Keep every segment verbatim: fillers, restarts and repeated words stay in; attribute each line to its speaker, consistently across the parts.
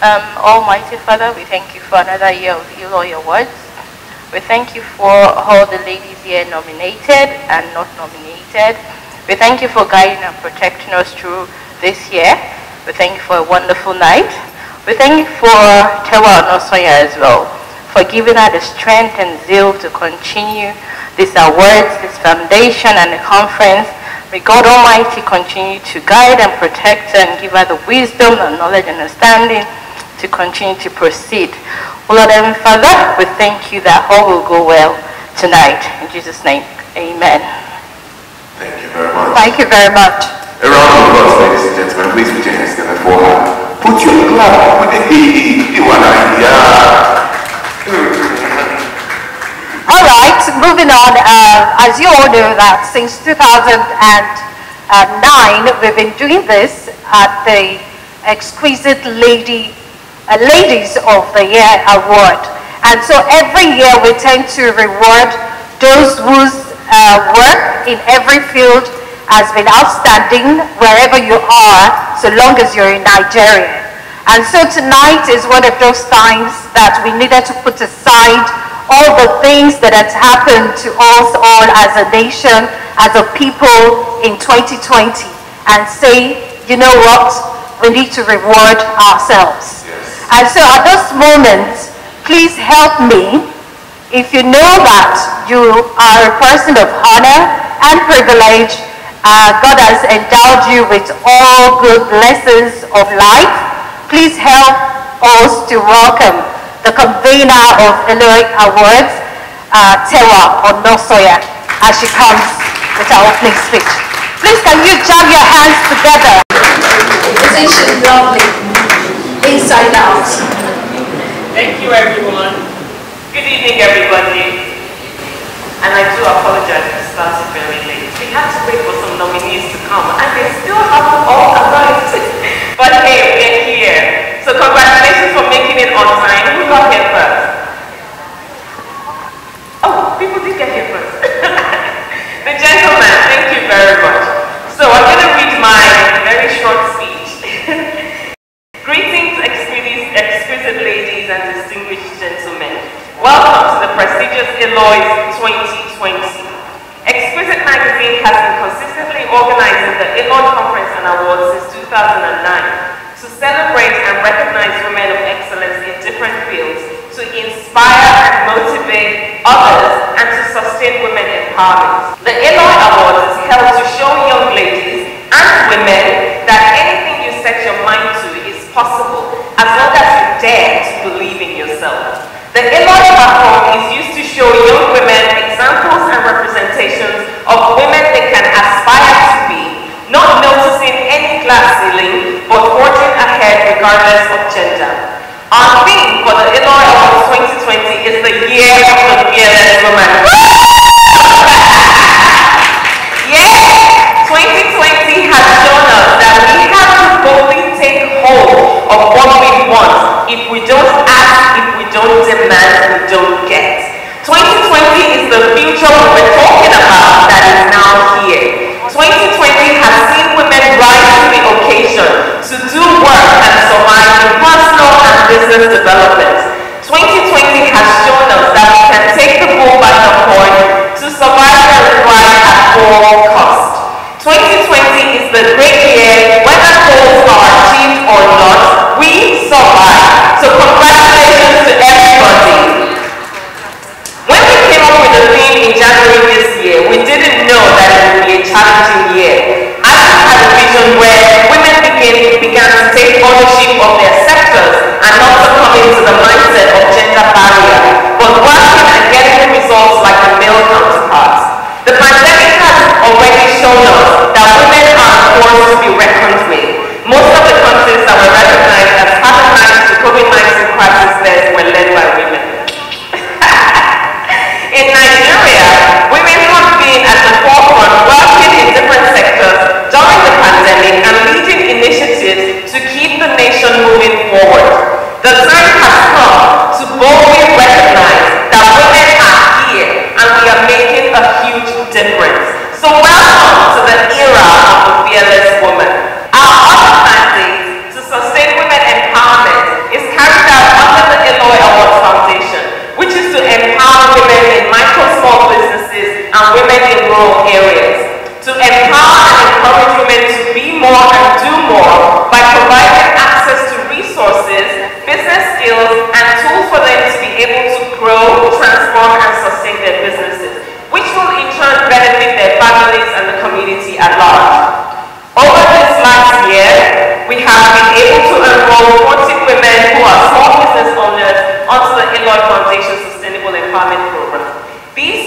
Speaker 1: Um, Almighty Father, we thank you for another year of Eloy Awards. We thank you for all the ladies here nominated and not nominated. We thank you for guiding and protecting us through this year. We thank you for a wonderful night. We thank you for Tewa Onosoya as well, for giving her the strength and zeal to continue these awards, this foundation and the conference. May God Almighty continue to guide and protect her and give her the wisdom and knowledge and understanding to continue to proceed. Oh Lord Heavenly Father, we thank you that all will go well tonight. In Jesus' name, amen.
Speaker 2: Thank you very much.
Speaker 3: Thank you very much.
Speaker 2: A round of applause, ladies and gentlemen. Please put your hands together for her. Put your clap. Put the you wanna
Speaker 3: All right, moving on. Uh, as you all know that since two thousand nine, we've been doing this at the Exquisite Lady uh, Ladies of the Year Award. And so every year we tend to reward those whose uh, work in every field has been outstanding wherever you are, so long as you're in Nigeria. And so tonight is one of those times that we needed to put aside all the things that has happened to us all as a nation, as a people in twenty twenty, and say, you know what, we need to reward ourselves. Yes. And so at this moment, please help me. If you know that you are a person of honor and privilege, uh, God has endowed you with all good blessings of life, please help us to welcome the convener of Eloy Awards, uh, Tewa Onosoya, as she comes with our opening speech. Please, can you jam your hands together?
Speaker 4: Position lovely, inside out.
Speaker 5: Thank you, everyone. Good evening, everybody. And I do apologize for starting very late. We had to wait for some nominees to come, and they still haven't all arrived. But hey, we're here. So congratulations for making it on time. Who got here first? Oh, people did get here first. The gentleman, thank you very much. So I'm going to read my very short speech. Greetings, exquisite, exquisite ladies and distinguished gentlemen. Welcome to the prestigious Eloy twenty twenty. Exquisite Magazine has been consistently organizing the Eloy Conference and Awards since two thousand nine. To celebrate and recognize women of excellence in different fields, to inspire and motivate others, and to sustain women empowerment. The Eloy Awards is held to show young ladies and women that anything you set your mind to is possible, as long as you dare to believe in yourself. The Eloy platform is used to show young women examples and representations of women they can aspire to be, not noticing any glass ceiling, but forging ahead regardless of gender. Our theme for the Eloy Awards twenty twenty is the year of the fearless woman. Yeah! twenty twenty has shown us that we have to boldly take hold of what we want. If we don't ask, if we don't demand, we don't get. twenty twenty is the future we were talking about that is now here. twenty twenty has seen women rise to the occasion to do work and survive in personal and business development. twenty twenty has shown us that we can take the bull by the horn to survive and thrive at all cost. twenty twenty is the great year, whether goals are achieved or not, we survive. So congratulations to everybody. When we came up with the theme in January this year, we didn't know that it would be a challenging year. I had a vision where women began, began to take ownership of their sectors and not succumb into the mindset of gender barrier, but working and getting results like the male counterparts. The pandemic has already shown us that women are a force to be reckoned with. Most of the countries that were recognized as having managed the COVID nineteen crisis there were led by women. In Nigeria, women have been at the forefront working in different sectors during the pandemic and leading initiatives to keep the nation moving forward. The time has come to boldly recognize that women are here and we are making a huge difference. So welcome to the era of the fearless woman. Our other mandate to sustain women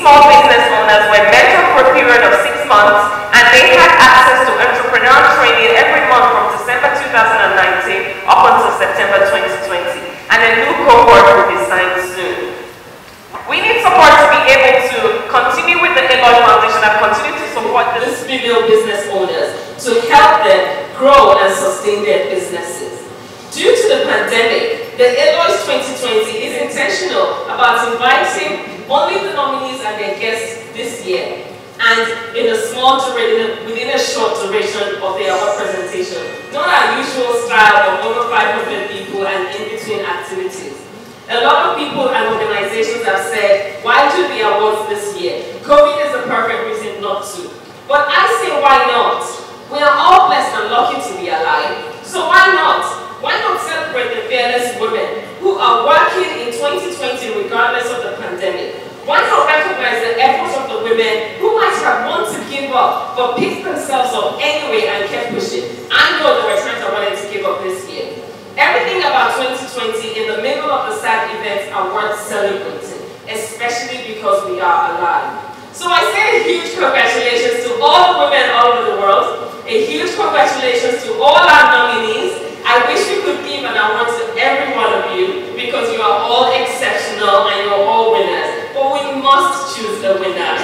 Speaker 5: small business owners were mentored for a period of six months and they had access to entrepreneurial training every month from December two thousand nineteen up until September twenty twenty. And a new cohort will be signed soon. We need support to be able to continue with the Eloy Foundation and continue to support these female business owners to help them grow and sustain their businesses. Due to the pandemic, the Eloy twenty twenty is intentional about inviting only the nominees and their guests this year, and in a small duration, within a short duration of their award presentation. Not our usual style of over five hundred people and in-between activities. A lot of people and organizations have said, why do the awards this year? COVID is the perfect reason not to. But I say, why not? We are all blessed and lucky to be alive. So why not? Why not celebrate the fearless women who are working in twenty twenty regardless of the pandemic? Why not recognize the efforts of the women who might have wanted to give up but picked themselves up anyway and kept pushing? I know there were times I wanted to give up this year. Everything about twenty twenty in the middle of the sad events are worth celebrating, especially because we are alive. So I say a huge congratulations to all the women all over the world, a huge congratulations to all our nominees. I wish we could give an award to every one of you because you are all exceptional and you're all winners. But we must choose a winner.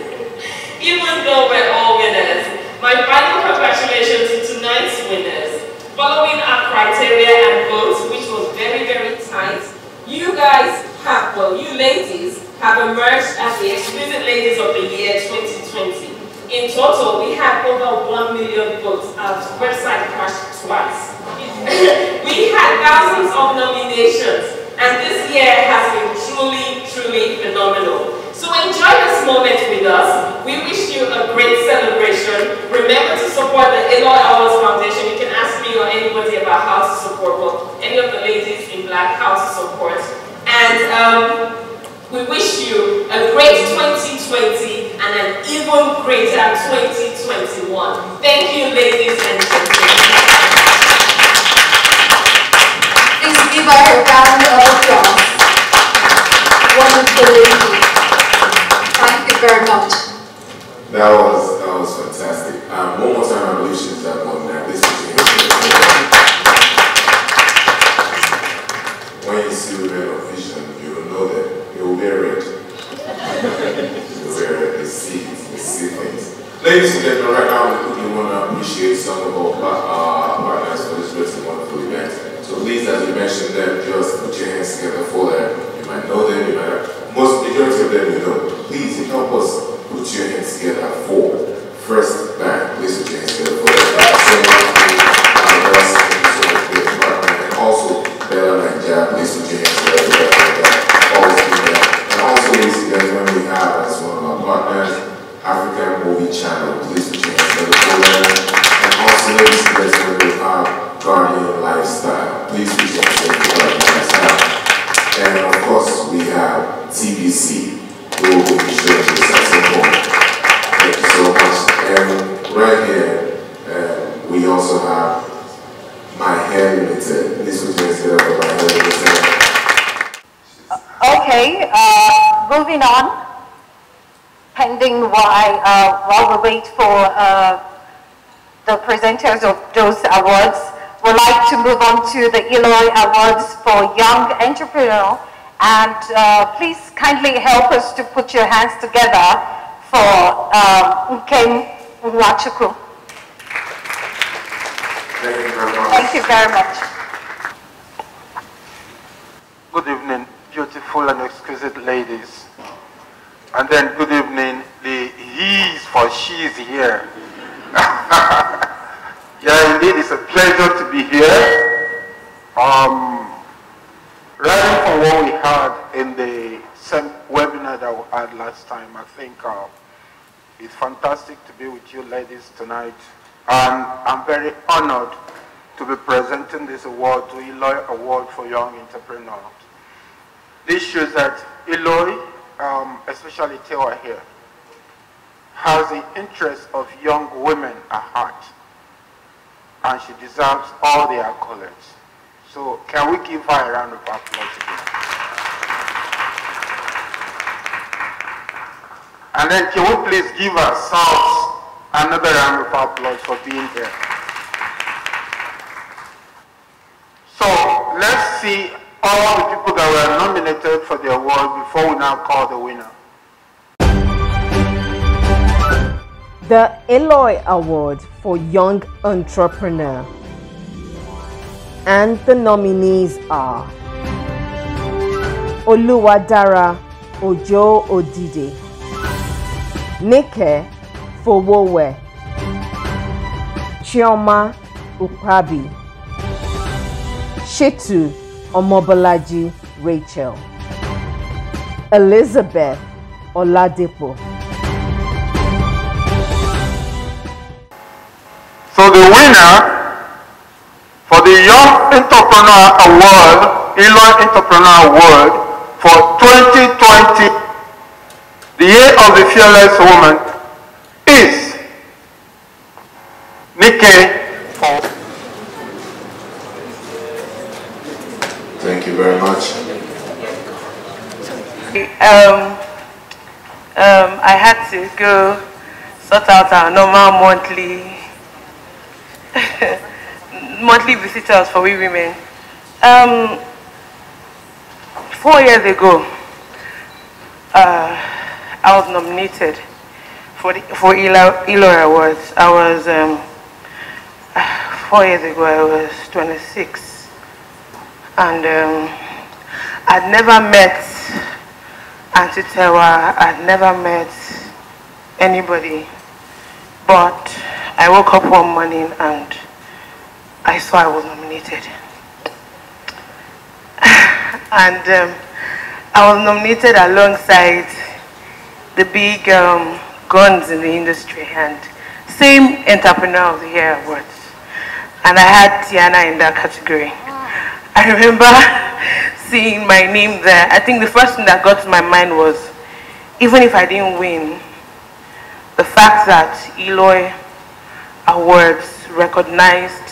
Speaker 5: Even though we're all winners, my final congratulations to tonight's winners. Following our criteria and votes, which was very, very tight, you guys have, well, you ladies have emerged as the Exquisite Ladies of the Year twenty twenty. In total, we had over one million votes. Our website crashed twice. We had thousands of nominations, and this year has been truly, truly phenomenal. So enjoy this moment with us. We wish you a great celebration. Remember to support the Eloy Awards Foundation. You can ask me or anybody about how to support, well, any of the ladies in black, how to support. And um, we wish you a great twenty twenty and an even greater twenty twenty-one. Thank you, ladies and gentlemen.
Speaker 4: Please give her a round of applause. One of the ladies. Thank you very much.
Speaker 2: That was that was fantastic. Um, one more time, I believe she's that one now. This is when you see women on vision, you will know that it will be red. It will be red. They see it. They see things. Ladies and gentlemen, right now we quickly want to appreciate some of our uh, partners for this very wonderful event. So please, as you mentioned them, just put your hands together for them. You might know them. You might have. Most majority of them you know. Please help us put your hands together for First Bank. Please put your hands together for that. And also Bella Nigeria. Please put your hands together for that. Always do that. And also, ladies and gentlemen, we have as one of our partners, African Movie Channel. Please put your hands together for that. And also, ladies and gentlemen, we have Guardian Lifestyle. Please put your hands together for Guardian Lifestyle. And of course, we have T B C, who will be showing this at some point. Thank you so much. And right here, uh, we also have My Hair Limited. This was just uh, My Hair Limited.
Speaker 3: Okay, uh, moving on. Pending while, uh, while we wait for uh, the presenters of those awards, we'd like to move on to the Eloy Awards for Young Entrepreneur. And uh, please kindly help us to put your hands together for uh, Nkem Nwachukwu.
Speaker 2: Thank you very much.
Speaker 3: Thank you very much.
Speaker 6: Good evening, beautiful and exquisite ladies. And then good evening, the he's for she's here. Yeah, indeed, it's a pleasure to be here. Um, Right from what we had in the same webinar that we had last time, I think uh, it's fantastic to be with you ladies tonight. And I'm very honored to be presenting this award to Eloy Award for Young Entrepreneurs. This shows that Eloy, um, especially Tewa here, has the interest of young women at heart. And she deserves all the accolades. So can we give her a round of applause again? And then can we please give ourselves another round of applause for being here. So let's see all the people that were nominated for the award before we now call the winner.
Speaker 7: The Eloy Award for Young Entrepreneur. And the nominees are Oluwadara Ojo Odide, Nike Fowowe, Chioma Ukpabi, Shetu Omobolaji Rachel, Elizabeth Oladipo.
Speaker 6: So the winner for the Young Entrepreneur Award, Eloy Entrepreneur Award for twenty twenty, the year of the fearless woman, is Nike.
Speaker 2: Thank you very much.
Speaker 1: Um, um, I had to go sort out our normal monthly monthly visitors for we women. Um, four years ago, uh, I was nominated for the for Eloy Awards. I was um, four years ago. I was twenty-six, and um, I'd never met Auntie Tewa. I'd never met anybody, but I woke up one morning and I saw I was nominated. And um, I was nominated alongside the big um, guns in the industry and same Entrepreneur of the Year awards. And I had Tiana in that category. I remember seeing my name there. I think the first thing that got to my mind was, even if I didn't win, the fact that Eloy Awards recognized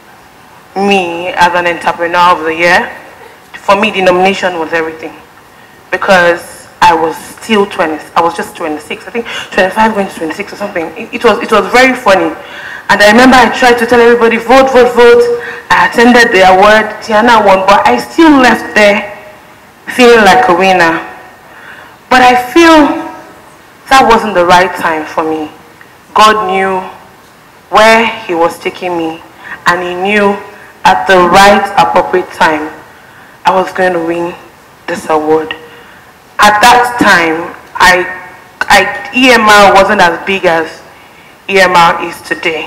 Speaker 1: me as an Entrepreneur of the Year, for me the nomination was everything, because I was still twenty. I was just twenty-six. I think twenty-five going to twenty-six or something. It, it was it was very funny, and I remember I tried to tell everybody vote, vote, vote. I attended the award. Tiana won, but I still left there feeling like a winner. But I feel that wasn't the right time for me. God knew where He was taking me, and He knew at the right appropriate time I was going to win this award. At that time, I, I, E M R wasn't as big as E M R is today.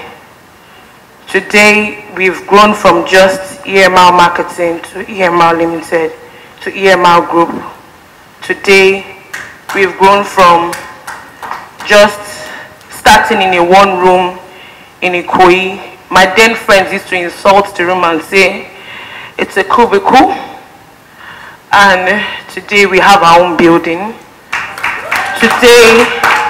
Speaker 1: Today, we've grown from just E M R Marketing to E M R Limited to E M R Group. Today, we've grown from just starting in a one room in Ikoyi. My then friends used to insult the room and say, it's a cubicle. And today we have our own building. Today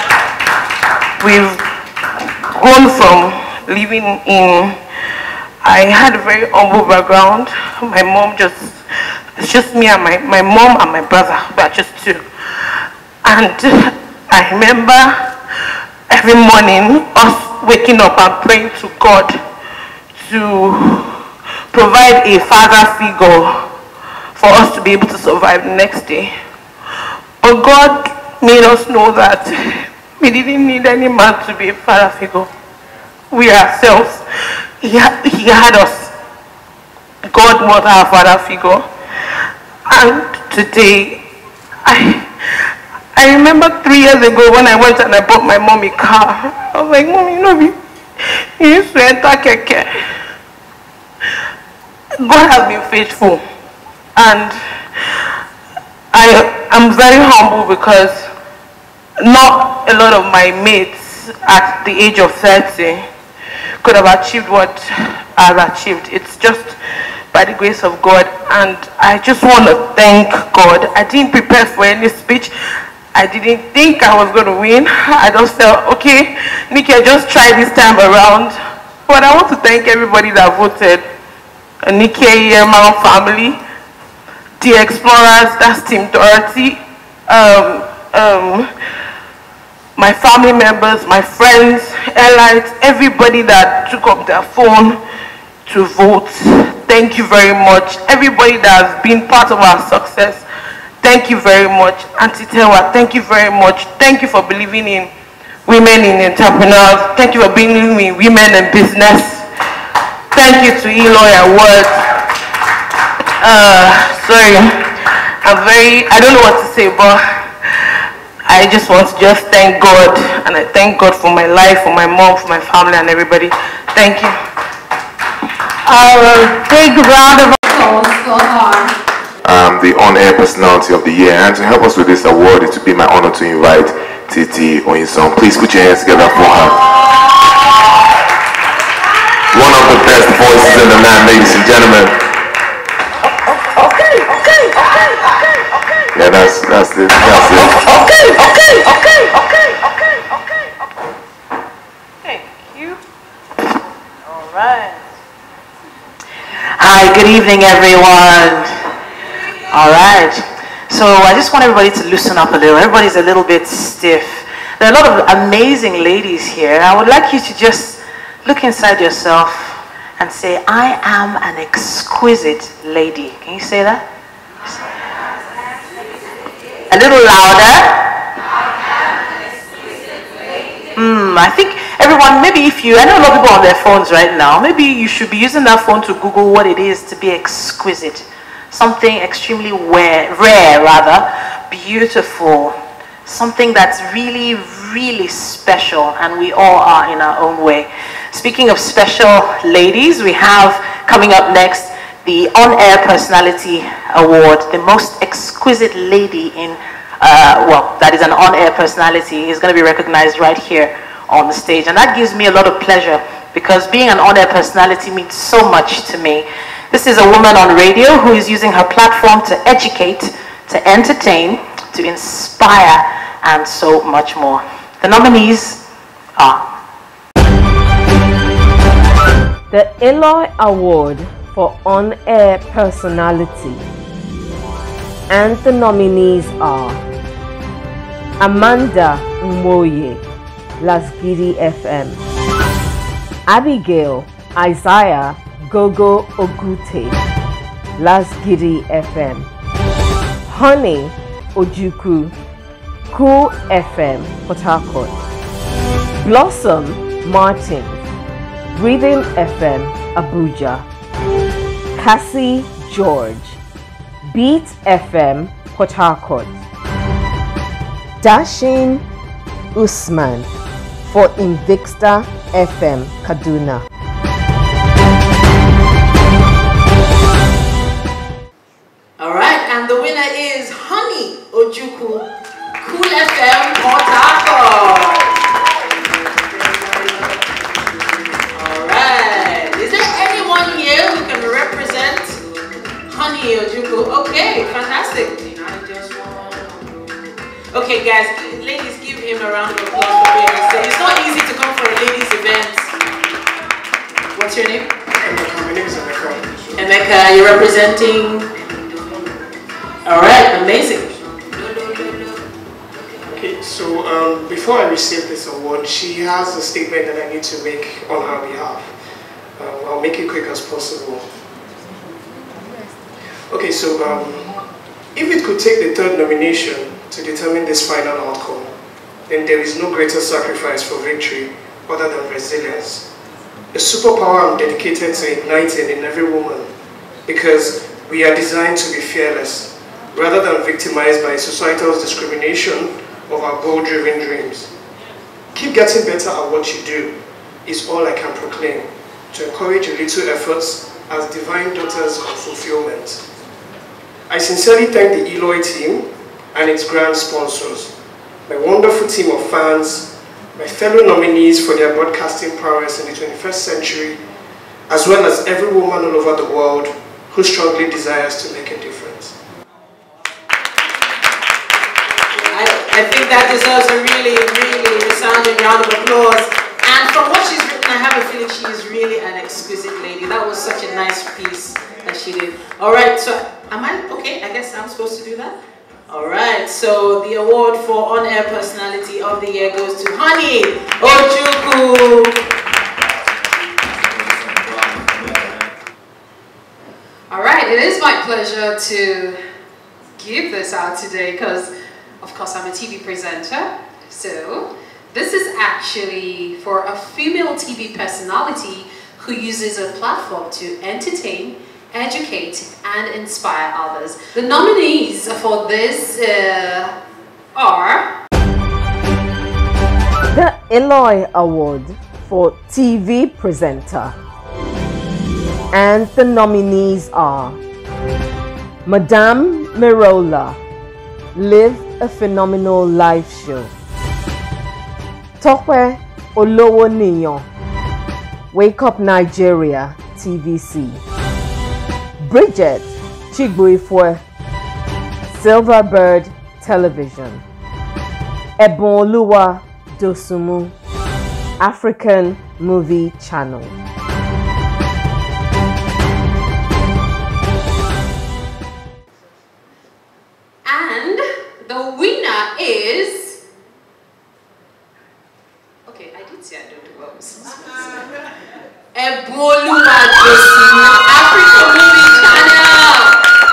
Speaker 1: we've grown from living in, I had a very humble background. My mom just, it's just me and my, my mom and my brother, we are just two. And I remember every morning us waking up and praying to God to provide a father figure for us to be able to survive the next day. But God made us know that we didn't need any man to be a father figure. We ourselves, he had, he had us. God was our father figure. And today, I, I remember three years ago when I went and I bought my mom a car. I was like, Mom, you know, we, we used to enter Keke. God has been faithful. And I am very humble because not a lot of my mates at the age of thirty could have achieved what I've achieved. It's just by the grace of God. And I just want to thank God. I didn't prepare for any speech. I didn't think I was going to win. I just felt, okay, Nikki, just try this time around. But I want to thank everybody that voted. Nikki, E M R family, the Explorers, that's Team Dorothy, um, um,
Speaker 5: my family members, my friends, airlines, everybody that took up their phone to vote. Thank you very much. Everybody that has been part of our success, thank you very much. Auntie Tewa, thank you very much. Thank you for believing in women in entrepreneurs. Thank you for believing in women in business. Thank you to Eloy Awards. Uh, sorry, I'm very, I don't know what to say, but I just want to just thank God, and I thank God for my life, for my mom, for my family, and everybody. Thank you.
Speaker 3: A big round of applause for her.
Speaker 2: Um, the on-air personality of the year, and to help us with this award, it would be my honor to invite Titi Oyinson. Please put your hands together for her. One of the best voices in the land, ladies and gentlemen.
Speaker 5: Okay, okay, okay, okay, okay.
Speaker 2: Yeah, that's that's it. That's it.
Speaker 5: Okay, okay, okay, okay, okay, okay, okay. Thank you. All right.
Speaker 8: Hi, good evening, everyone. All right. So I just want everybody to loosen up a little. Everybody's a little bit stiff. There are a lot of amazing ladies here. I would like you to just look inside yourself and say, I am an exquisite lady. Can you say that? A little louder. Hmm, I think everyone, maybe if you, I know a lot of people on their phones right now, maybe you should be using that phone to Google what it is to be exquisite. Something extremely rare, rare rather, beautiful, something that's really, really special, and we all are in our own way. Speaking of special ladies, we have coming up next the On-Air Personality Award. The most exquisite lady in, uh, well, that is an on-air personality is going to be recognized right here on the stage. And that gives me a lot of pleasure because being an on-air personality means so much to me. This is a woman on radio who is using her platform to educate, to entertain, to inspire, and so much more. The nominees are
Speaker 7: The Eloy Award for On-Air Personality. And the nominees are Amanda Mwoye, Lasgidi F M, Abigail Isaiah Gogo Ogute, Lasgidi F M, Honey Ojukwu, Cool F M, Port Harcourt, Blossom Martin, Breathing F M, Abuja, Cassie George, Beat F M, Port Harcourt, Dashing Usman for Invicta F M, Kaduna.
Speaker 4: All right, and the winner is Honey Ojukwu, Cool F M, Port Harcourt. All right, is there anyone here who can represent Honey Ojukwu? Okay, fantastic. Okay, guys, ladies, give him a round of applause for being on stage. It's not easy to come for a ladies' event. What's your name?
Speaker 9: Emeka. My name is Emeka.
Speaker 4: Emeka, you're representing. All right, amazing.
Speaker 9: Okay, so um, before I receive this award, she has a statement that I need to make on her behalf. Uh, I'll make it quick as possible. Okay, so um, if it could take the third nomination to determine this final outcome, then there is no greater sacrifice for victory other than resilience. A superpower I'm dedicated to igniting in every woman, because we are designed to be fearless, rather than victimized by societal discrimination of our goal-driven dreams. Keep getting better at what you do is all I can proclaim, to encourage your little efforts as divine daughters of fulfillment. I sincerely thank the Eloy team and its grand sponsors, my wonderful team of fans, my fellow nominees for their broadcasting prowess in the twenty-first century, as well as every woman all over the world who strongly desires to make a difference.
Speaker 4: I, I think that deserves a really, really resounding round of applause. And from what she's written, I have a feeling she is really an exquisite lady. That was such a nice piece that she did. All right, so am I, okay, I guess I'm supposed to do that? All right, so the award for On-Air Personality of the Year goes to Honey Ojukwu.
Speaker 10: All right, it is my pleasure to give this out today because, of course, I'm a T V presenter. So this is actually for a female T V personality who uses a platform to entertain, educate, and inspire others. The nominees for this uh, are
Speaker 7: the Eloy Award for T V Presenter. And the nominees are Madame Mirola, Live a Phenomenal Live Show; Tope Olowoniyan, Wake Up Nigeria T V C; Bridget Chigbuifwe, Silverbird Television; Ebonoluwa Dosumu, African Movie Channel.
Speaker 10: And the winner is, okay, I did say I don't do well with Ebonoluwa Dosumu, African Movie Channel.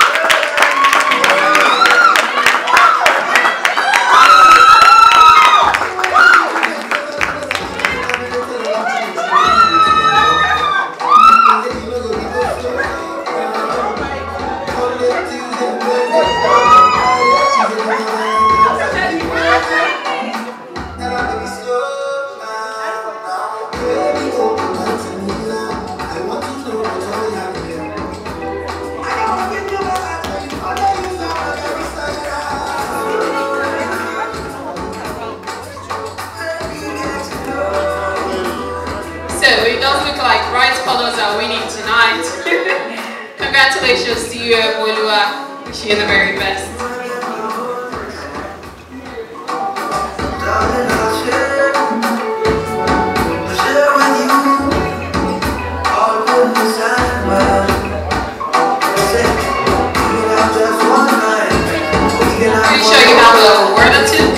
Speaker 10: Congratulations to you, Ebonoluwa. Wish you the very best. Are you sure you have a word or two?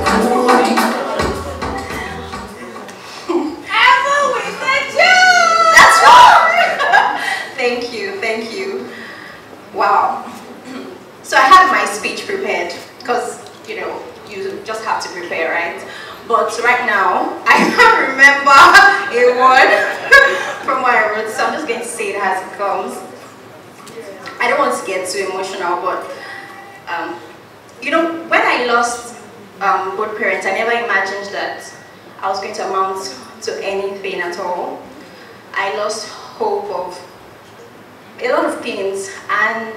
Speaker 11: Thank you, thank you. Wow. So I had my speech prepared because, you know, you just have to prepare, right? But right now, I can't remember a word from what I wrote, so I'm just going to say it as it comes. I don't want to get too emotional, but, um, you know, when I lost um, both parents, I never imagined that I was going to amount to anything at all. I lost hope of a lot of things, and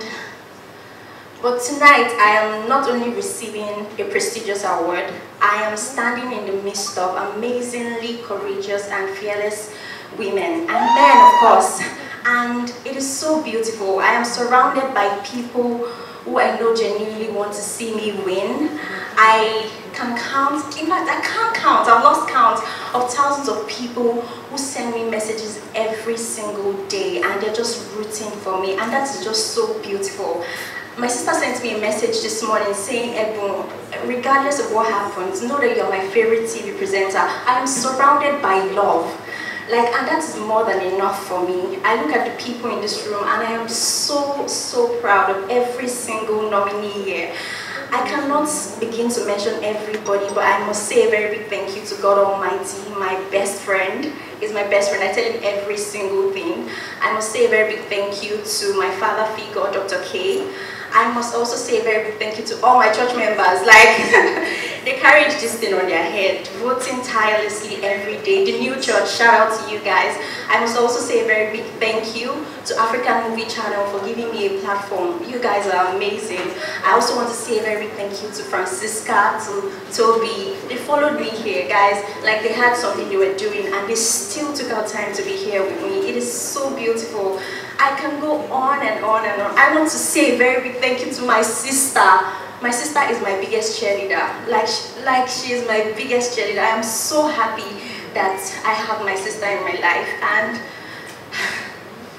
Speaker 11: but tonight I am not only receiving a prestigious award, I am standing in the midst of amazingly courageous and fearless women and men, of course, and it is so beautiful. I am surrounded by people who I know genuinely want to see me win. I can count, in fact I can't count, I've lost count of thousands of people who send me messages every single day and they're just rooting for me, and that is just so beautiful. My sister sent me a message this morning saying, Ebon, regardless of what happens, know that you're my favorite T V presenter. I am surrounded by love. Like, and that's more than enough for me. I look at the people in this room and I am so, so proud of every single nominee here. I cannot begin to mention everybody, but I must say a very big thank you to God Almighty, my best friend. He's my best friend. I tell him every single thing. I must say a very big thank you to my father figure, Doctor K. I must also say a very big thank you to all my church members. Like, they carried this thing on their head, voting tirelessly every day. The new church, shout out to you guys. I must also say a very big thank you to African Movie Channel for giving me a platform. You guys are amazing. I also want to say a very big thank you to Francisca, to Toby. They followed me here, guys. Like, they had something they were doing and they still took out time to be here with me. It is so beautiful. I can go on and on and on. I want to say a very big thank you to my sister. My sister is my biggest cheerleader. Like, like she is my biggest cheerleader. I am so happy that I have my sister in my life. And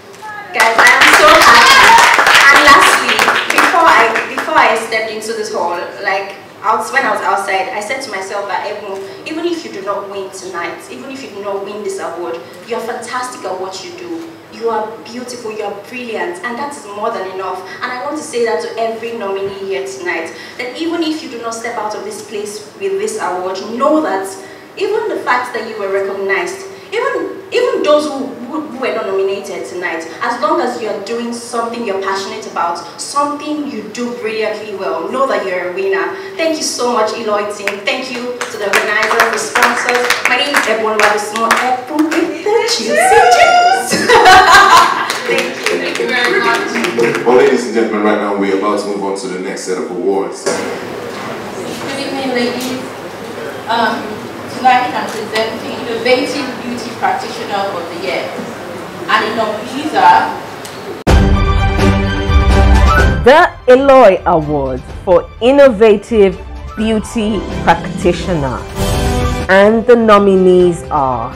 Speaker 11: guys, I am so happy. And lastly, before I before I stepped into this hall, out, when I was outside, I said to myself that even if you do not win tonight, even if you do not win this award, you are fantastic at what you do. You are beautiful, you are brilliant, and that is more than enough. And I want to say that to every nominee here tonight, that even if you do not step out of this place with this award, know that even the fact that you were recognized, even, even those who, who, who were not nominated tonight, as long as you are doing something you're passionate about, something you do brilliantly well, know that you're a winner. Thank you so much, Eloy team. Thank you to the organizers, the sponsors. My name is Ebon Wadismo. Thank you. Thank you very much.
Speaker 2: Well, ladies and gentlemen, right now we're about to move on to the next set of awards.
Speaker 1: Good evening, ladies. Um, tonight I'm presenting Innovative Beauty Practitioner of the Year. And the nominees are
Speaker 7: the Eloy Award for Innovative Beauty Practitioner. And the nominees are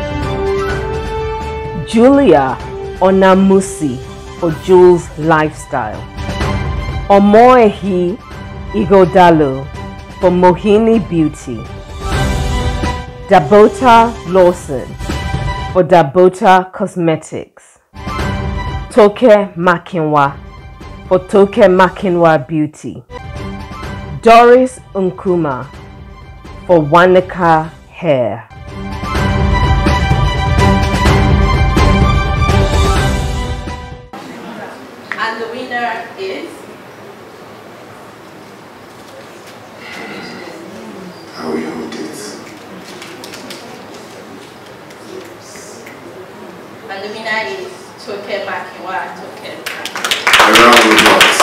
Speaker 7: Julia Onamusi for Jules Lifestyle, Omoehi Igodalo for Mohini Beauty, Dabota Lawson for Dabota Cosmetics, Toke Makinwa for Toke Makinwa Beauty, Doris Nkuma for Wanaka Hair.
Speaker 1: And the winner is
Speaker 2: How we hold it.
Speaker 1: and the winner is Toke Makinwa Toke.
Speaker 2: A round of applause.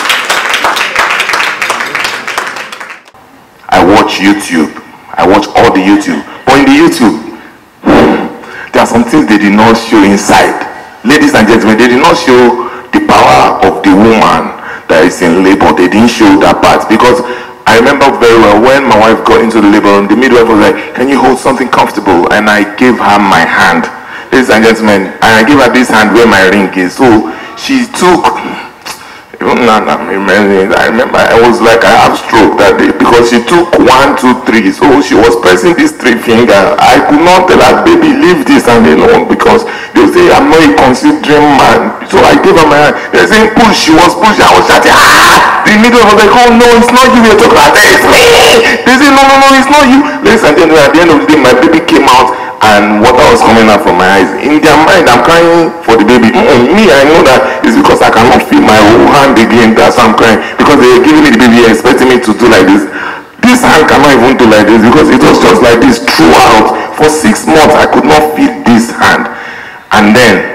Speaker 12: I watch YouTube. I watch all the YouTube. But in the YouTube, there are some things they did not show inside. Ladies and gentlemen, they did not show the power of the woman that is in labor. They didn't show that part, because I remember very well when my wife got into the labor, the midwife was like, can you hold something comfortable? And I gave her my hand. Ladies and gentlemen, and I gave her this hand where my ring is. So she took, even now I remember, I remember I was like, I have stroke that day, because she took one, two, three. So she was pressing this three finger. I could not tell her, baby, leave this and alone, because they say I'm not a considering man. So I gave her my hand. They say push. She was pushing. I was shouting, ah! The middle was like, oh no, it's not you. You're talking about. It's me. They say no, no, no, it's not you. Ladies and gentlemen, at the end of the day, my baby came out and water was coming out from my eyes. In their mind, I'm crying for the baby. Mm-hmm. Me, I know that it's because I cannot feel my whole hand again. That's why I'm crying, because they were giving me the baby and expecting me to do like this. This hand cannot even do like this, because it was just like this throughout. For six months, I could not feel this hand. And then,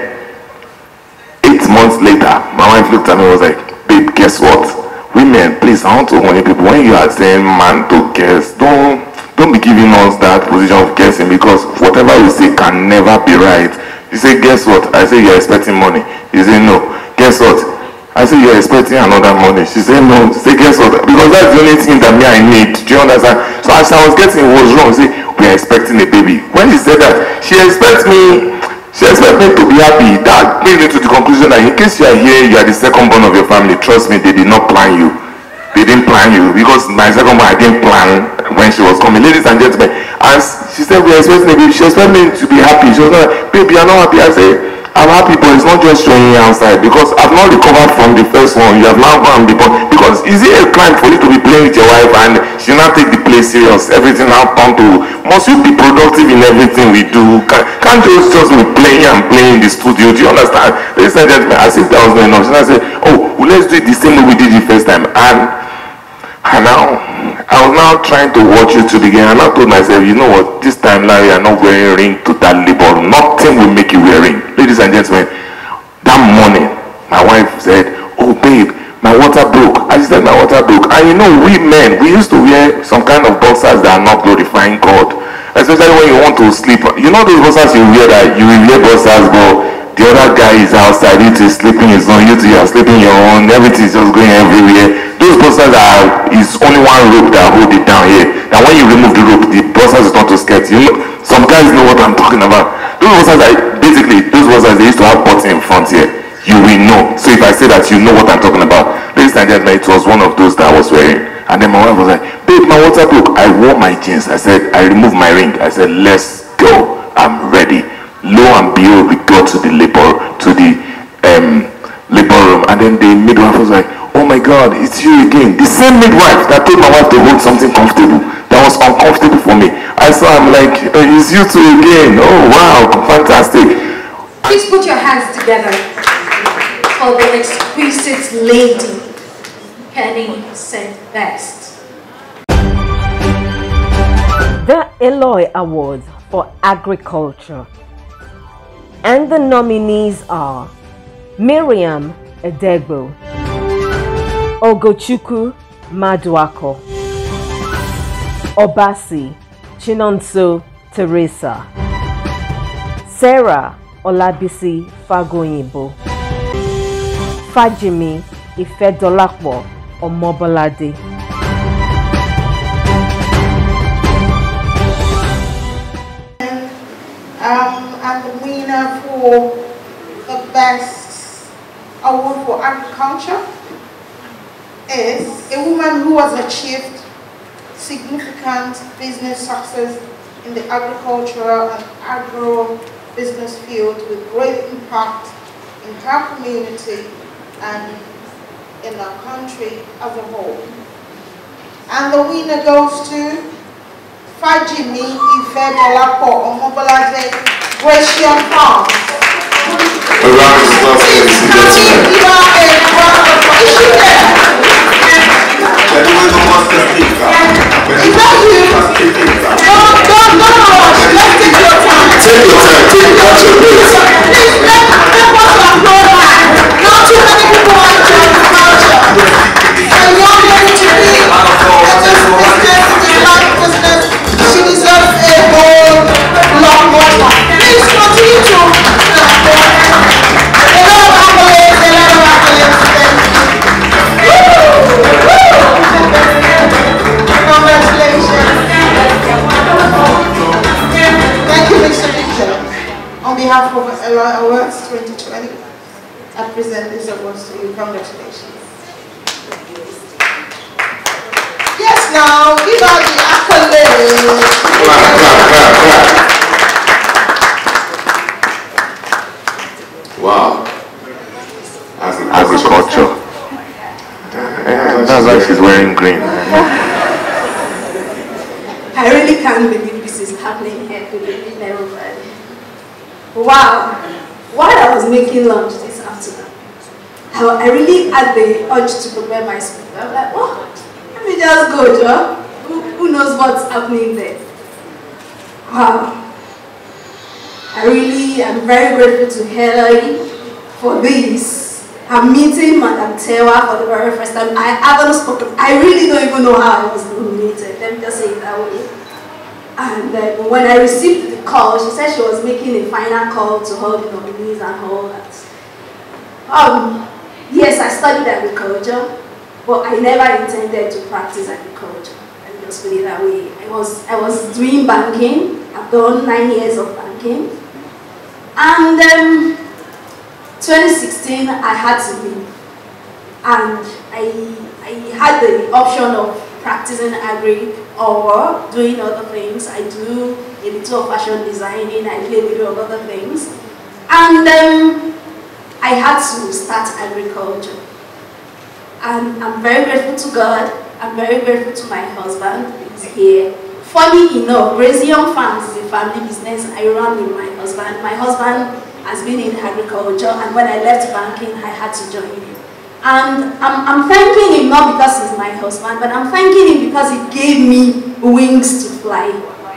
Speaker 12: eight months later, my wife looked at me and was like, babe, guess what? Women, please, I want to warn you people, when you are saying man to guess, don't, don't be giving us that position of guessing, because whatever we say can never be right. You say, guess what? I say, you're expecting money. You say, no. Guess what? I say, you're expecting another money. She said, no. Say, guess what? Because that's the only thing that me I need. Do you understand? So as I was getting, it was wrong. Say, we're expecting a baby. When she said that, she expects me, she expects me to be happy. That brings me to the conclusion that in case you are here, you are the second born of your family. Trust me, they did not plan you. They didn't plan you, because my second born, I didn't plan when she was coming. Ladies and gentlemen, as she said, we're expecting a baby. She expected me to be happy. She was like, baby, you're not happy. I said, I'm happy, but it's not just showing outside, because I've not recovered from the first one. You have now gone before. Because is it a crime for you to be playing with your wife and she not take the play serious? Everything now come to, must you be productive in everything we do? Can, can't you just be playing and playing in the studio? Do you understand? Ladies and gentlemen, as if that was not enough. And I said, oh, well, let's do it the same way we did the first time. And, and now, I was now trying to watch you to begin, and I told myself, you know what, this time now you are not wearing ring to that labor. Nothing will make you wear ring. Ladies and gentlemen, that morning, my wife said, oh babe, my water broke. I said, my water broke. And you know, we men, we used to wear some kind of boxers that are not glorifying God. Especially when you want to sleep. You know those boxers you wear that you will wear boxers, but the other guy is outside, it is sleeping his own, you two are sleeping your own, everything is just going everywhere. Those boxers are, is only one rope that hold it down here. And when you remove the rope, the boxers is not to skirt. You know, some guys know what I'm talking about. Those boxers are, basically, those boxers, they used to have button in front here. You will know. So if I say that, you know what I'm talking about. Ladies and gentlemen, it was one of those that I was wearing. And then my wife was like, altar broke. I wore my jeans. I said, I removed my ring. I said, let's go. I'm ready. Lo and behold, we got to the labor, to the um, labor room, and then the midwife was like, oh my God, it's you again. The same midwife that told my wife to hold something comfortable. That was uncomfortable for me. I saw him like, oh, it's you two again. Oh wow, fantastic.
Speaker 13: Please put your hands together for the exquisite lady, Penny Saint Best.
Speaker 7: The Eloy Award for Agriculture. And the nominees are Miriam Edegbo, Ogochukwu Maduako, Obasi Chinonso Teresa, Sarah Olabisi Fagoyinbo, Fajimi Ifedolakwo Omobolade.
Speaker 14: Um, and the winner for the best award for agriculture is a woman who has achieved significant business success in the agricultural and agro-business field with great impact in her community and in our country as a whole. And the winner goes to Fajimi Ifedolapo Omobolade Gratian Farms.
Speaker 2: A round of applause, ladies and gentlemen. Anyone who wants to speak up? Is that you? No, no, no, let's take your time. Take your time, take out your breath. Please, let us applaud her. Not too many people are enjoying the culture. And you're going to be a business, business, life business. She deserves a whole lot more time. Please continue to applaud her. A lot of accolades, a lot of accolades. Congratulations. Thank you, Mister Victor. On behalf of Eloy Awards twenty twenty, I present these awards to you. Congratulations. Yes, now, give out the accolades. Clap, clap, clap, clap.
Speaker 12: Wow. Agriculture. Yeah, that's why she's wearing green.
Speaker 13: I really can't believe this is happening here today in everybody. Wow. While I was making lunch this afternoon, I I really had the urge to prepare my speech. I'm like, oh, let me just go, Joe. Who, who knows what's happening there? Wow. I really am very grateful to Hillary for this. I'm meeting Madam Tewa for the very first time. I haven't spoken. I really don't even know how I was nominated. Let me just say it that way. And then when I received the call, she said she was making a final call to all the nominees and all that. Um, yes, I studied agriculture, but I never intended to practice agriculture. Let me just put it that way. I was, I was doing banking. I've done nine years of banking. And um, twenty sixteen, I had to leave. And I, I had the option of practicing agri or doing other things. I do a little of fashion designing, I do a little of other things. And um, I had to start agriculture. And I'm very grateful to God. I'm very grateful to my husband who's here. Funny enough, Grazion Farms is a family business I run with my husband. My husband has been in agriculture, and when I left banking, I had to join him. And I'm, I'm thanking him not because he's my husband, but I'm thanking him because he gave me wings to fly.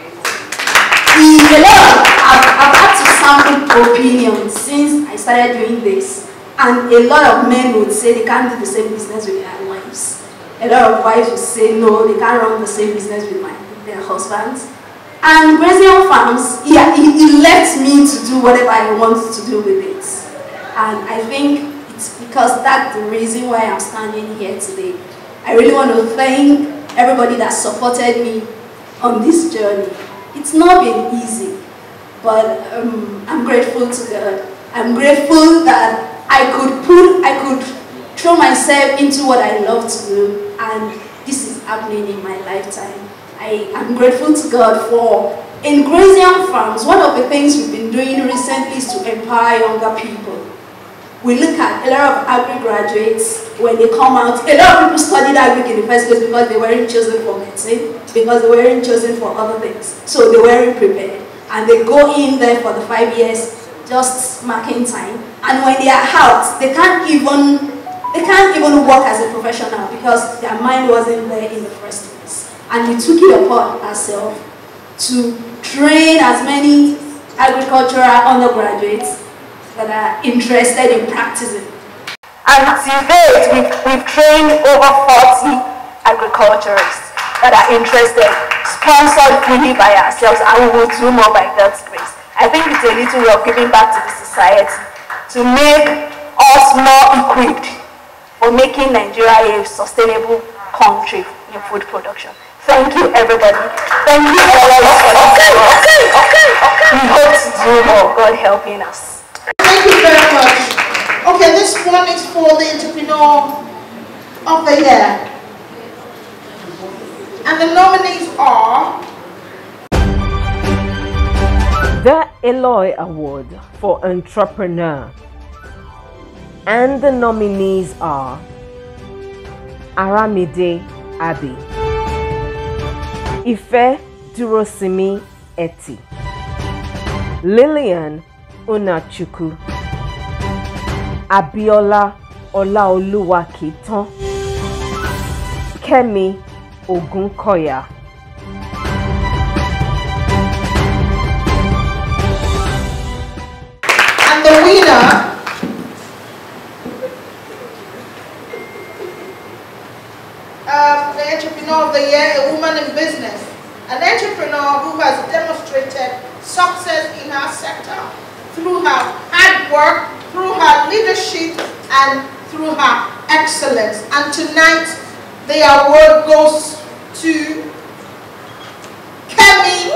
Speaker 13: He, a lot of, I've, I've had to sample opinions since I started doing this. And a lot of men would say they can't do the same business with their wives. A lot of wives would say no, they can't run the same business with, my, with their husbands. And Grazion Farms, yeah, he, he left me to do whatever I wanted to do with it. And I think it's because that's the reason why I'm standing here today. I really want to thank everybody that supported me on this journey. It's not been easy, but um, I'm grateful to God. I'm grateful that I could put, I could throw myself into what I love to do, and this is happening in my lifetime. I am grateful to God for in Grazian Farms. One of the things we've been doing recently is to empower younger people. We look at a lot of agri graduates when they come out. A lot of people studied agri in the first place because they weren't chosen for medicine, because they weren't chosen for other things. So they weren't prepared. And they go in there for the five years, just marking time. And when they are out, they can't even they can't even work as a professional because their mind wasn't there in the first place. And we took it upon ourselves to train as many agricultural undergraduates that are interested in practicing. And to date, we've, we've trained over forty agriculturists that are interested, sponsored fully by ourselves, and we will do more by God's grace. I think it's a little way of giving back to the society to make us more equipped for making Nigeria a sustainable country in food production. Thank you, everybody. Thank you, everybody. Okay, okay, okay, okay. We hope to do more, God helping us.
Speaker 14: Thank you very much. Okay, this one is for the Entrepreneur of the Year. And the nominees are
Speaker 7: the Eloy Award for Entrepreneur. And the nominees are Aramide Abi, Ife Durosimi Eti, Lillian Unachuku, Abiola Olaoluwakitan, Kemi Ogunkoya.
Speaker 14: And the winner of the Entrepreneur of the Year, a woman in business, an entrepreneur who has demonstrated success in her sector through her hard work, through her leadership, and through her excellence. And tonight, the award goes to Kemi.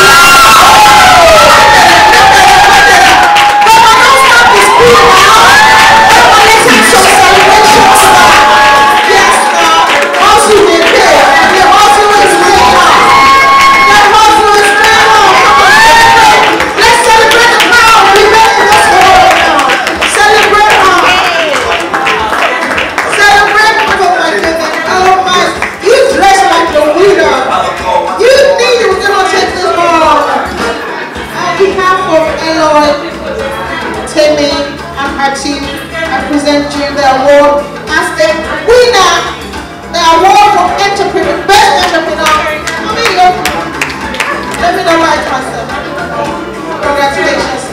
Speaker 14: I present you the award as the winner, the award for entrepreneur, best entrepreneur. Let me know, let me know my myself. Congratulations.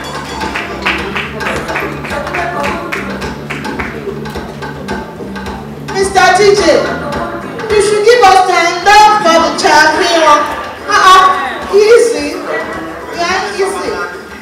Speaker 14: Mister T J, you should give us time down for the champion. Uh-uh, easy. Yeah, easy.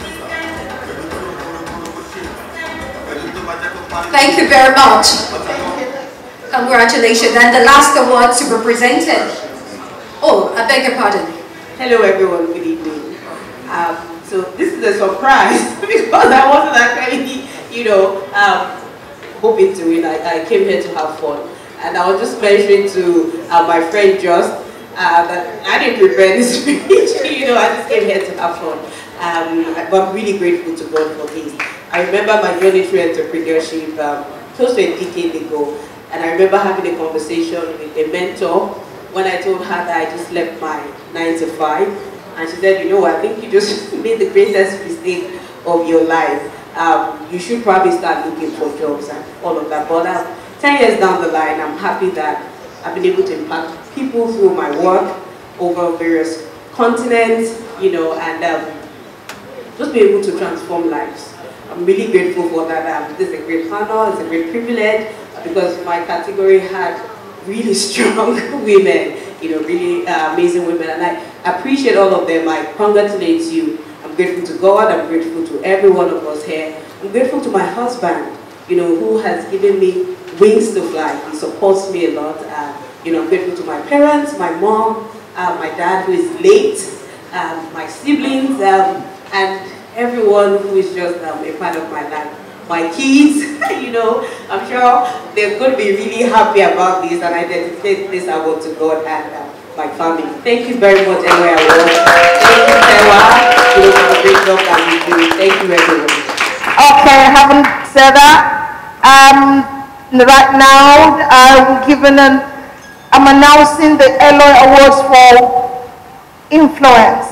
Speaker 15: Thank you very much. Congratulations. And the last award to be presented. Oh, I beg your pardon.
Speaker 16: Hello everyone, good evening. Um, so this is a surprise because I wasn't actually, you know, um, hoping to win. I, I came here to have fun. And I was just mentioning to uh, my friend Just uh, that I didn't prepare this speech, you know, I just came here to have fun. Um, but I'm really grateful to God for this. I remember my journey through entrepreneurship um, close to a decade ago, and I remember having a conversation with a mentor when I told her that I just left my nine to five, and she said, you know, I think you just made the greatest mistake of your life. Um, you should probably start looking for jobs and all of that. But um, ten years down the line, I'm happy that I've been able to impact people through my work over various continents, you know, and um, just be able to transform lives. I'm really grateful for that. Um, this is a great honor, it's a great privilege, because my category had really strong women, you know, really uh, amazing women, and I appreciate all of them. I congratulate you. I'm grateful to God, I'm grateful to every one of us here. I'm grateful to my husband, you know, who has given me wings to fly. He supports me a lot. Uh, you know, I'm grateful to my parents, my mom, uh, my dad who is late, um, my siblings, um, and everyone who is just um, a part of my life. my kids, you know, I'm sure they're going to be really happy about this, and I dedicate this award to God and uh, my family. Thank you very much, Eloy Award. Thank you, Tewa. You know, for the great job that you do. Thank you, everyone.
Speaker 3: Okay, having said that, um, right now I'm giving an, I'm announcing the Eloy Awards for Influence.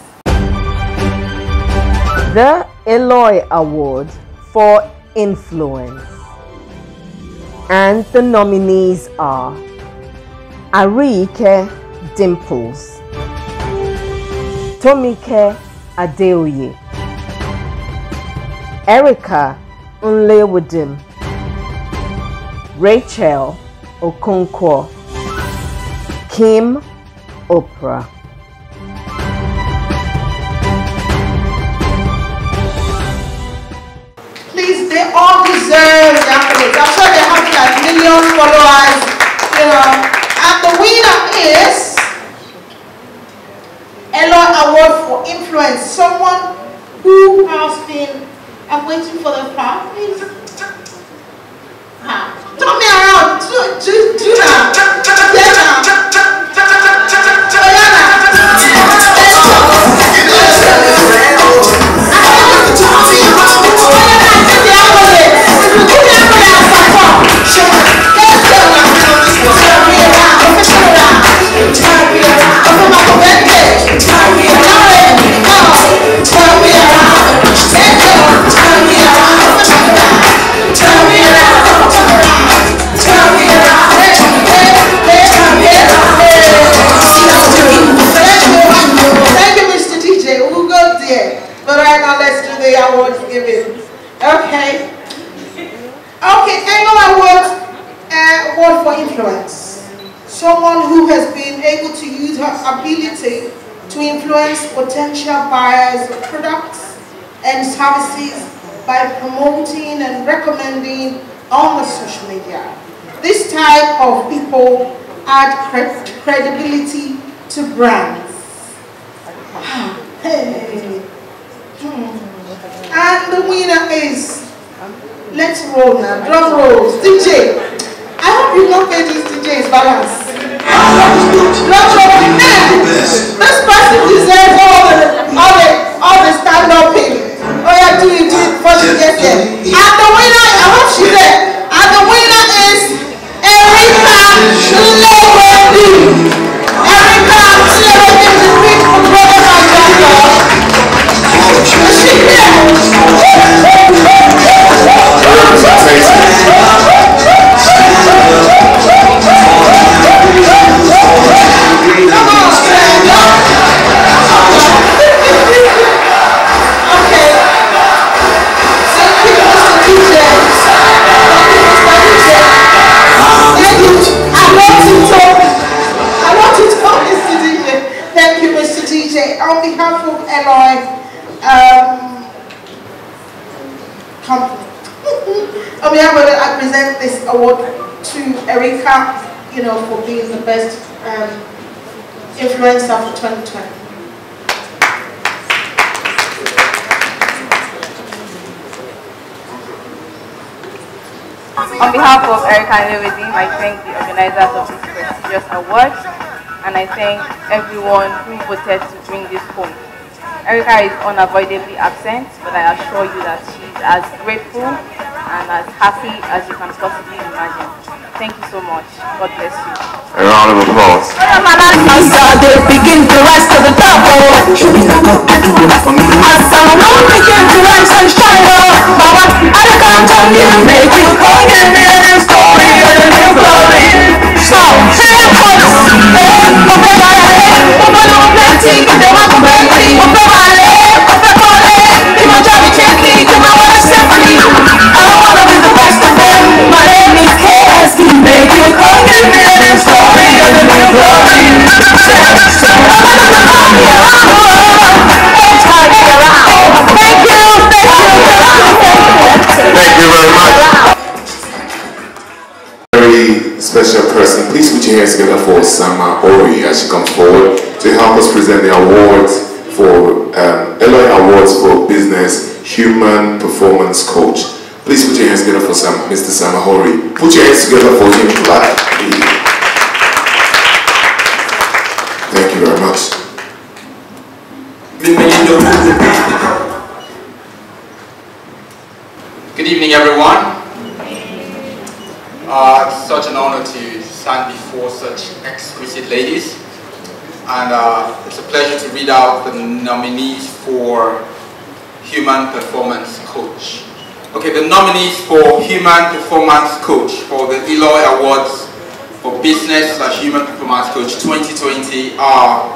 Speaker 7: The Eloy Award for Influence. And the nominees are Arike Dimples, Tomike Adeoye, Erica Nlewudim, Rachel Okonkwo, Kim Oprah.
Speaker 14: Please, they all deserve the accolades. I'm sure they have like million followers, you know. And the winner is Eloy Award for Influence. Someone who has been, I'm waiting for the crowd, please. Ah, turn me around. Do, do, do that. Yeah, now. Awards giving. Okay. Okay, Eloy Award, uh, Award for Influence. Someone who has been able to use her ability to influence potential buyers of products and services by promoting and recommending on the social media. This type of people add cred credibility to brands. Hey. Hmm. And the winner is, let's roll now, drum rolls, D J. I hope you know that this D J's balance. Drum roll, man, this person deserves all the, all the, all the stand-up in. Oh yeah, do it, do it before she gets there. And the winner, I hope she's there. And the winner is Erica Nlewudim. Erica Nlewudim is the big brother and grandpa. Thank you, Mister D J. On behalf of Eloy um, Company, on behalf of it, I present this award to Erica, you know, for being the best um, influencer for twenty twenty.
Speaker 1: On behalf of Erica Nlewudim, I thank the organizers of this prestigious award, and I thank everyone who voted to bring this home. Erica is unavoidably absent, but I assure you that she's as grateful and as happy as you can possibly imagine. Thank you so much. God bless you.
Speaker 12: A round of applause.
Speaker 17: They begin to rise to the top. As I begin to rise and shine, Baba, I can't tell you, make you call your name, story and a new glory. So, here it comes.
Speaker 2: Special person, please put your hands together for Sama Ori as she comes forward to help us present the awards for um, Eloy Awards for Business Human Performance Coach. Please put your hands together for Sam, Mister Samahori. Put your hands together for him. Thank you very much.
Speaker 18: Good evening, everyone. Uh, it's such an honor to stand before such exquisite ladies. And uh, it's a pleasure to read out the nominees for Human Performance Coach. Okay, the nominees for Human Performance Coach for the Eloy Awards for Business slash Human Performance Coach twenty twenty are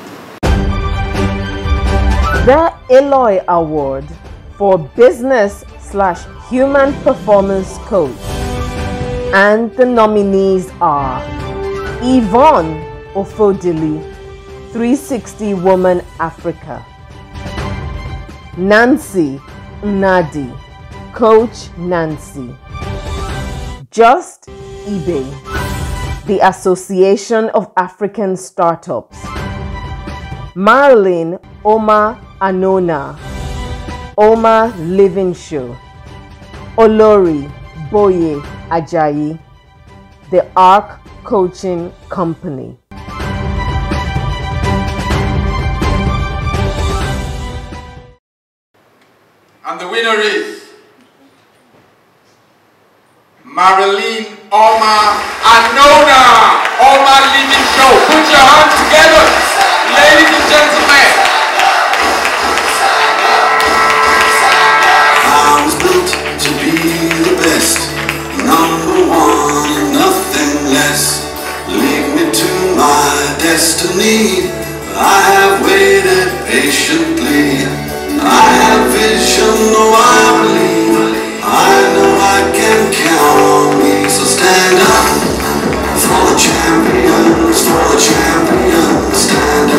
Speaker 7: the Eloy Award for Business slash Human Performance Coach. And the nominees are Yvonne Ofodili, three sixty Woman Africa; Nancy Nadi, Coach Nancy; Just eBay, the Association of African Startups; Marilyn Oma Anona, Oma Living Show; Olori Boye Ajayi, the Arc Coaching Company.
Speaker 18: And the winner is Marilyn Oma Anona, Oma Living Show. Put your hands together, ladies and gentlemen.
Speaker 17: I was built to be the best, number one and nothing less. Lead me to my destiny. I have waited patiently. I have vision, though I believe. I know I can count on me. So stand up for the champions, for the champions, stand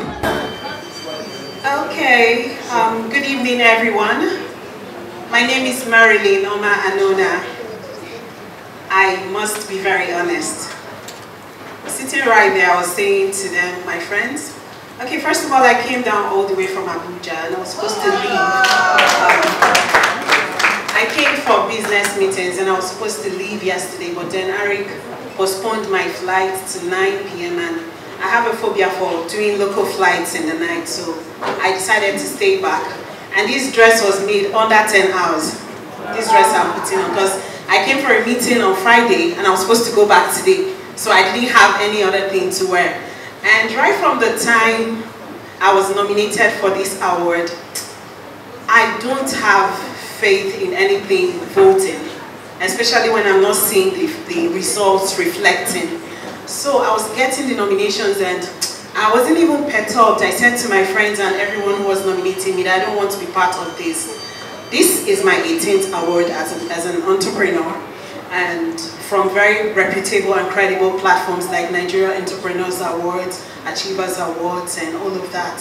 Speaker 17: up.
Speaker 16: Okay, um, good evening everyone. My name is Marilyn Oma Anona. I must be very honest. Sitting right there, I was saying to them, my friends, okay, first of all, I came down all the way from Abuja and I was supposed to leave. Um, I came for business meetings and I was supposed to leave yesterday, but then Eric postponed my flight to nine P M and I have a phobia for doing local flights in the night, so I decided to stay back. And this dress was made under ten hours. This dress I'm putting on, because I came for a meeting on Friday and I was supposed to go back today, so I didn't have any other thing to wear. And right from the time I was nominated for this award, I don't have faith in anything voting, especially when I'm not seeing the, the results reflecting. So I was getting the nominations and I wasn't even perturbed. I said to my friends and everyone who was nominating me that I don't want to be part of this. This is my eighteenth award as, a, as an entrepreneur, and from very reputable and credible platforms like Nigeria Entrepreneurs Awards, Achievers Awards, and all of that.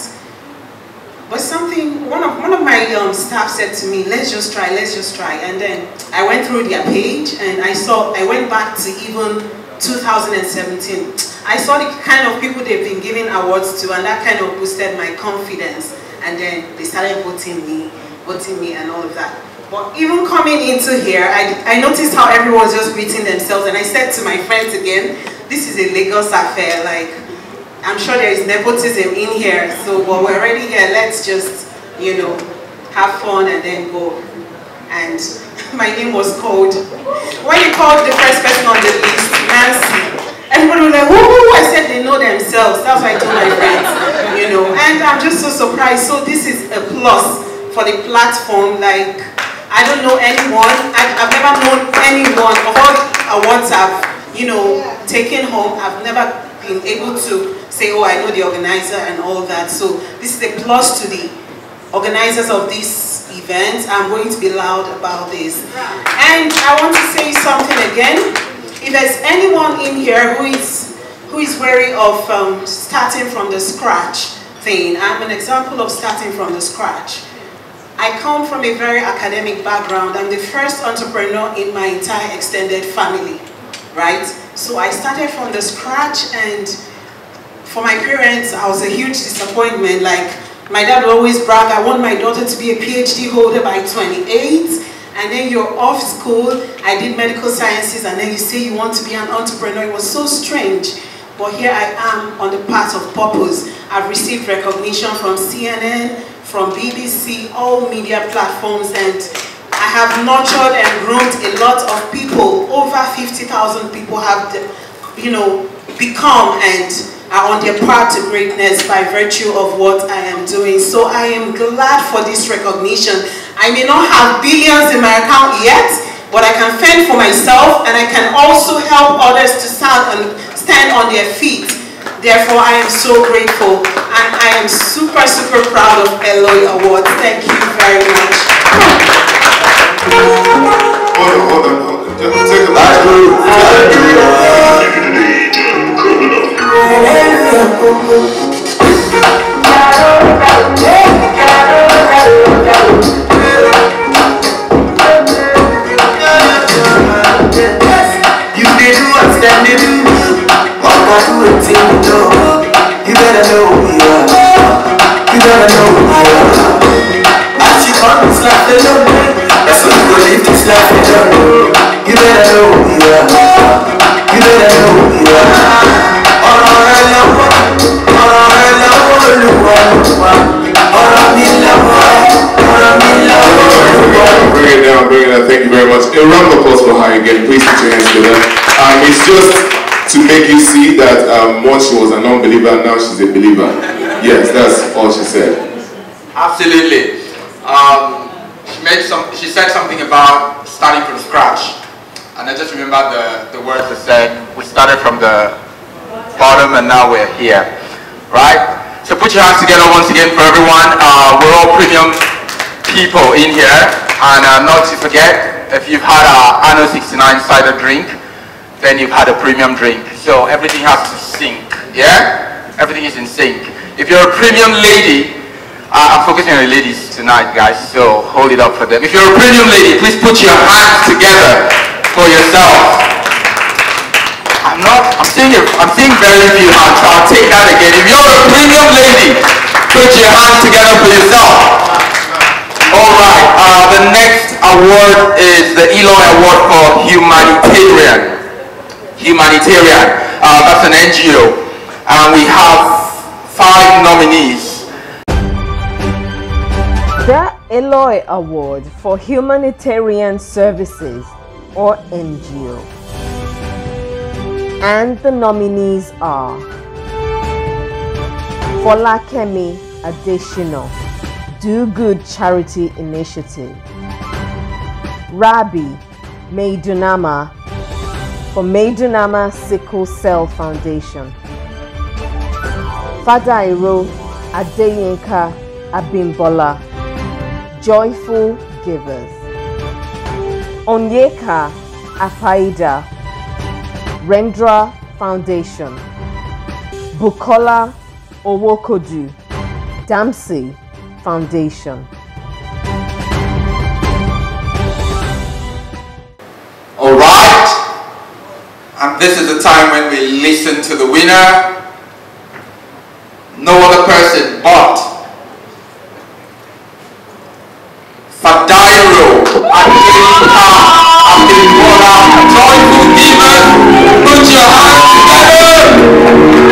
Speaker 16: But something, one of, one of my um, staff said to me, let's just try, let's just try. And then I went through their page and I saw, I went back to even two thousand seventeen. I saw the kind of people they've been giving awards to, and that kind of boosted my confidence. And then they started voting me, voting me and all of that. But even coming into here, I, I noticed how everyone was just beating themselves, and I said to my friends again, this is a Lagos affair. Like, I'm sure there is nepotism in here, so but we're already here, let's just, you know, have fun and then go. And my name was called. When you called the first person on the list, Nancy, everybody was like, woo! I said they know themselves. That's what I told my friends, you know. And I'm just so surprised. So this is a plus for the platform. Like, I don't know anyone. I, I've never known anyone of all the awards I've, you know, taken home. I've never been able to say, oh, I know the organizer and all that. So this is a plus to the organizers of this event. I'm going to be loud about this. And I want to say something again. If there's anyone in here who is who is wary of um, starting from the scratch thing, I'm an example of starting from the scratch. I come from a very academic background. I'm the first entrepreneur in my entire extended family, right? So I started from the scratch, and for my parents, I was a huge disappointment. Like, my dad would always brag, I want my daughter to be a PhD holder by twenty-eight,
Speaker 4: and then you're off school. I did medical sciences, and then you say you want to be an entrepreneur. It was so strange. But here I am on the path of purpose. I've received recognition from C N N, from B B C, all media platforms, and I have nurtured and groomed a lot of people. Over fifty thousand people have, you know, become and are on their path to greatness by virtue of what I am doing. So I am glad for this recognition. I may not have billions in my account yet, but I can fend for myself, and I can also help others to stand and stand on their feet. Therefore, I am so grateful, and I am super, super proud of Eloy Awards. Thank you very much.
Speaker 2: Hold on, hold on, hold on. Just take a back.
Speaker 17: You did what's that they do. What I do it till you know. You better know who you are. You better know who you are. As you come this life alone, that's when you go live this life alone. You better know who you are. You better know who you are. Ọ̀rọ̀ rẹ lọ́wọ́, ọ̀rọ̀ rẹ lọ́wọ́ Olúwa Olúwa. Ọ̀rọ̀ mi lọ́wọ́, ọ̀rọ̀ mi lọ́wọ́ Olúwa.
Speaker 2: Bring it down, bring it down. Thank you very much. A round of applause for her again. Please put your hands together. Um, it's just to make you see that um, once she was a non-believer, now she's a believer. Yes, that's all she said.
Speaker 18: Absolutely. Um, she made some. She said something about starting from scratch, and I just remember the the words that said, "We started from the bottom and now we're here," right? So put your hands together once again for everyone. Uh, we're all premium people in here, and uh, not to forget, if you've had our Anno sixty-nine cider drink, then you've had a premium drink. So everything has to sync, yeah? Everything is in sync. If you're a premium lady, uh, I'm focusing on the ladies tonight, guys, so hold it up for them. If you're a premium lady, please put your hands together for yourself. I'm not, I'm seeing, I'm seeing very few hands, so I'll take that again. If you're a premium lady, put your hands together for yourself. Alright, uh, the next award is the Eloy Award for Humanitarian. Humanitarian, uh, that's an N G O. And we have five nominees.
Speaker 7: The Eloy Award for Humanitarian Services, or N G O. And the nominees are Folakemi Adesina, Do Good Charity Initiative, Rabi Maidunama for Maidunama Sickle Cell Foundation, Fadairo Adeyinka Abimbola, Joyful Givers, Onyeka Apaida, Rendra Foundation, Bukola Owokodu, Dempsey Foundation.
Speaker 18: All right, and this is the time when we listen to the winner. No other person but Fadairo Adeyinka Abimbola, Joyful Givers. Put your hands together.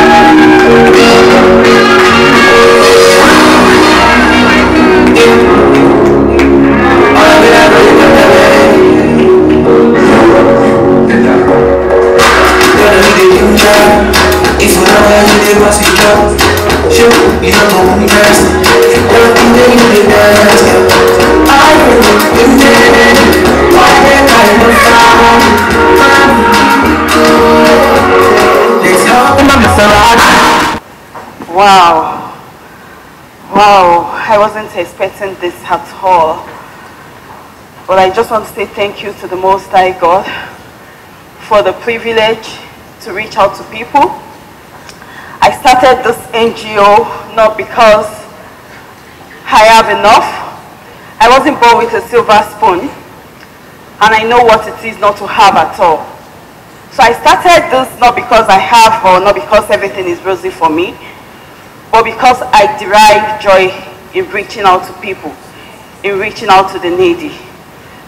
Speaker 8: Wow. Wow, I wasn't expecting this at all. But I just want to say thank you to the Most High God for the privilege to reach out to people. I started this N G O not because I have enough. I wasn't born with a silver spoon, and I know what it is not to have at all. So I started this not because I have or not because everything is rosy for me, but because I derive joy in reaching out to people, in reaching out to the needy.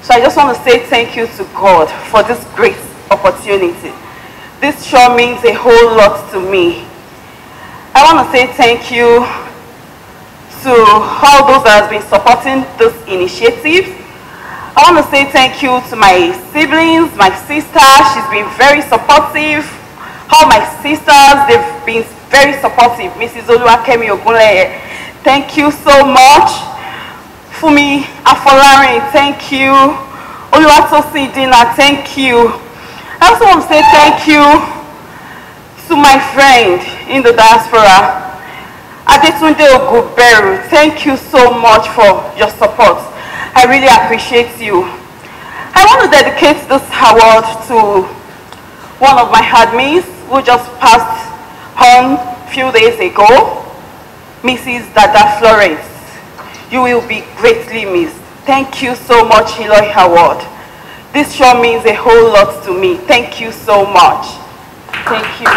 Speaker 19: So I just want to say thank you to God for this great opportunity. This sure means a whole lot to me. I want to say thank you to all those that have been supporting this initiative. I want to say thank you to my siblings, my sister. She's been very supportive. All my sisters, they've been very supportive. Missus Oluwakemi Ogunleye, thank you so much. Fumi Afolarin, thank you. Oluwatosin Dina, thank you. I also want to say thank you to my friend in the diaspora, Adetunde Oguberu. Thank you so much for your support. I really appreciate you. I want to dedicate this award to one of my admins who just passed on a few days ago, Missus Dada Florence. You will be greatly missed. Thank you so much, Eloy Award. This sure means a whole lot to me. Thank you so much. Thank you.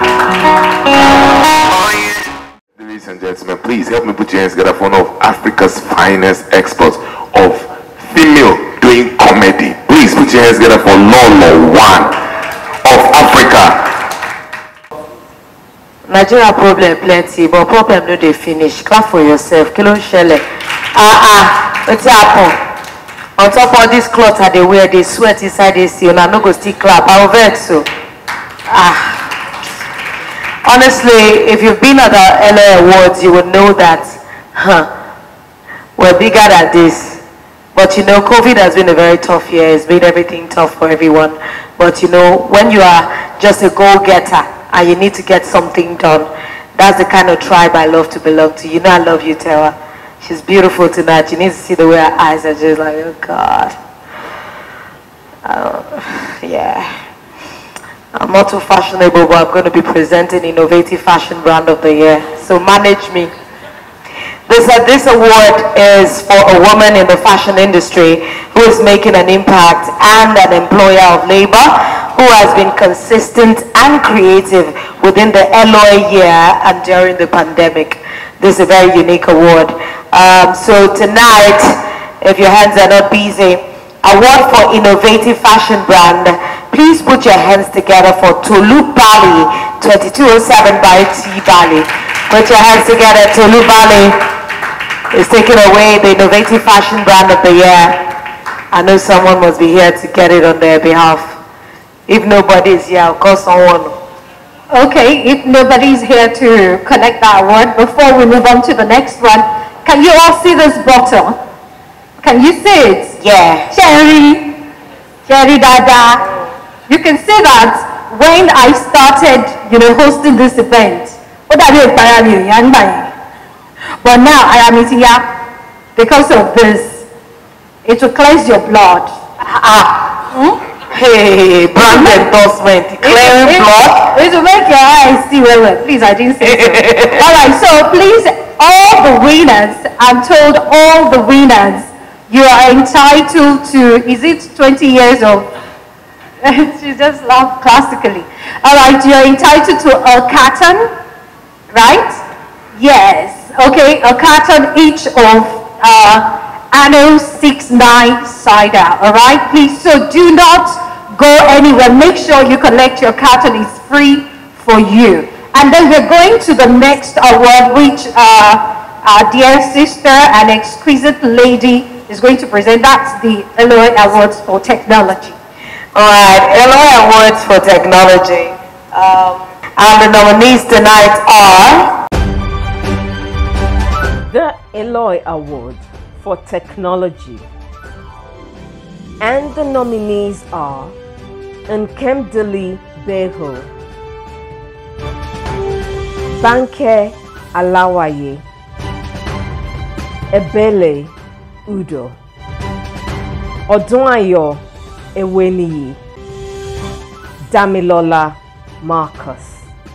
Speaker 12: Ladies and gentlemen, please help me put your hands together for one of Africa's finest experts of female doing comedy. Please put your hands together for Lolo One of Africa.
Speaker 20: Nigeria problem plenty, but problem no dey finish. Clap for yourself. Kilo shele. Ah ah, what's happen? On top of this cloth I dey wear, they sweat inside the sea. Una no go still clap. I will vex so. Ah. Honestly, if you've been at the L A Awards, you will know that, huh, we're bigger than this. But you know, COVID has been a very tough year. It's made everything tough for everyone. But you know, when you are just a go-getter and you need to get something done, that's the kind of tribe I love to belong to. You know I love you, Tara. She's beautiful tonight. You need to see the way her eyes are just like, oh God. Uh, yeah. I'm not too fashionable, but I'm going to be presenting Innovative Fashion Brand of the Year. So manage me. They said this award is for a woman in the fashion industry who is making an impact and an employer of labor who has been consistent and creative within the L O A year and during the pandemic. This is a very unique award. Um, so tonight, if your hands are not busy, award for Innovative Fashion Brand. Please put your hands together for Tolu Bali, twenty-two oh seven by T Bali. Put your hands together. Tolu Bali is taking away the Innovative Fashion Brand of the Year. I know someone must be here to get it on their behalf. If nobody is here, I'll call someone.
Speaker 3: Okay, if nobody is here to collect that award, before we move on to the next one, can you all see this bottle? Can you see it?
Speaker 20: Yeah.
Speaker 3: Cherry, Cherry Dada. You can see that when I started, you know, hosting this event, but now I am eating here because of this. It will cleanse your blood. Ah. Hmm?
Speaker 20: Hey, brand endorsement, clearing blood.
Speaker 3: It will make your eyes see well, well. Please, I didn't say so. All right, so please, all the winners, I'm told all the winners, you are entitled to, is it twenty years of, she just laughed classically. All right, you're entitled to a carton, right? Yes, okay, a carton each of uh, Anno six nine cider, all right? Please, so do not go anywhere. Make sure you collect your carton, it's free for you. And then we're going to the next award, which uh, our dear sister and exquisite lady is going to present. That's the L O A Awards for Technology.
Speaker 20: All right, L O A Awards for Technology. Um, and the nominees tonight are
Speaker 7: the Eloy Award for Technology. And the nominees are Nkemdili Beho, Banke Alawaye, Ebele Udo, Odunayo Eweniyi, Damilola Marcus.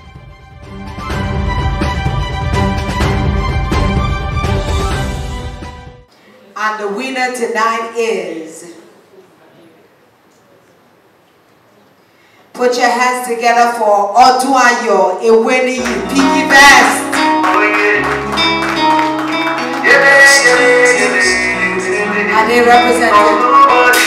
Speaker 21: And the winner tonight is, put your hands together for Odunayo Eweniyi, Piggy Best. And they represented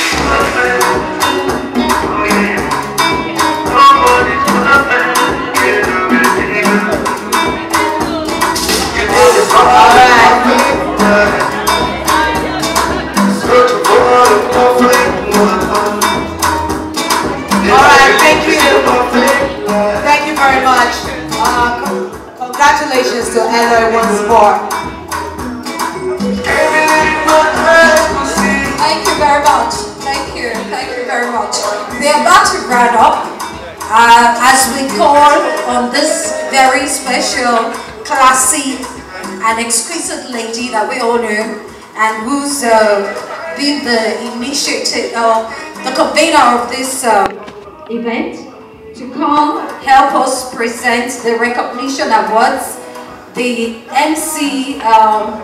Speaker 21: you very much. Uh, con congratulations to Eloy once more.
Speaker 15: Thank you very much. Thank you. Thank you very much. We are about to wrap up. Uh, as we call on this very special, classy, and exquisite lady that we all know, and who's uh, been the initiator, uh, the convener of this uh, event, to come help us present the recognition awards. The M C. Um,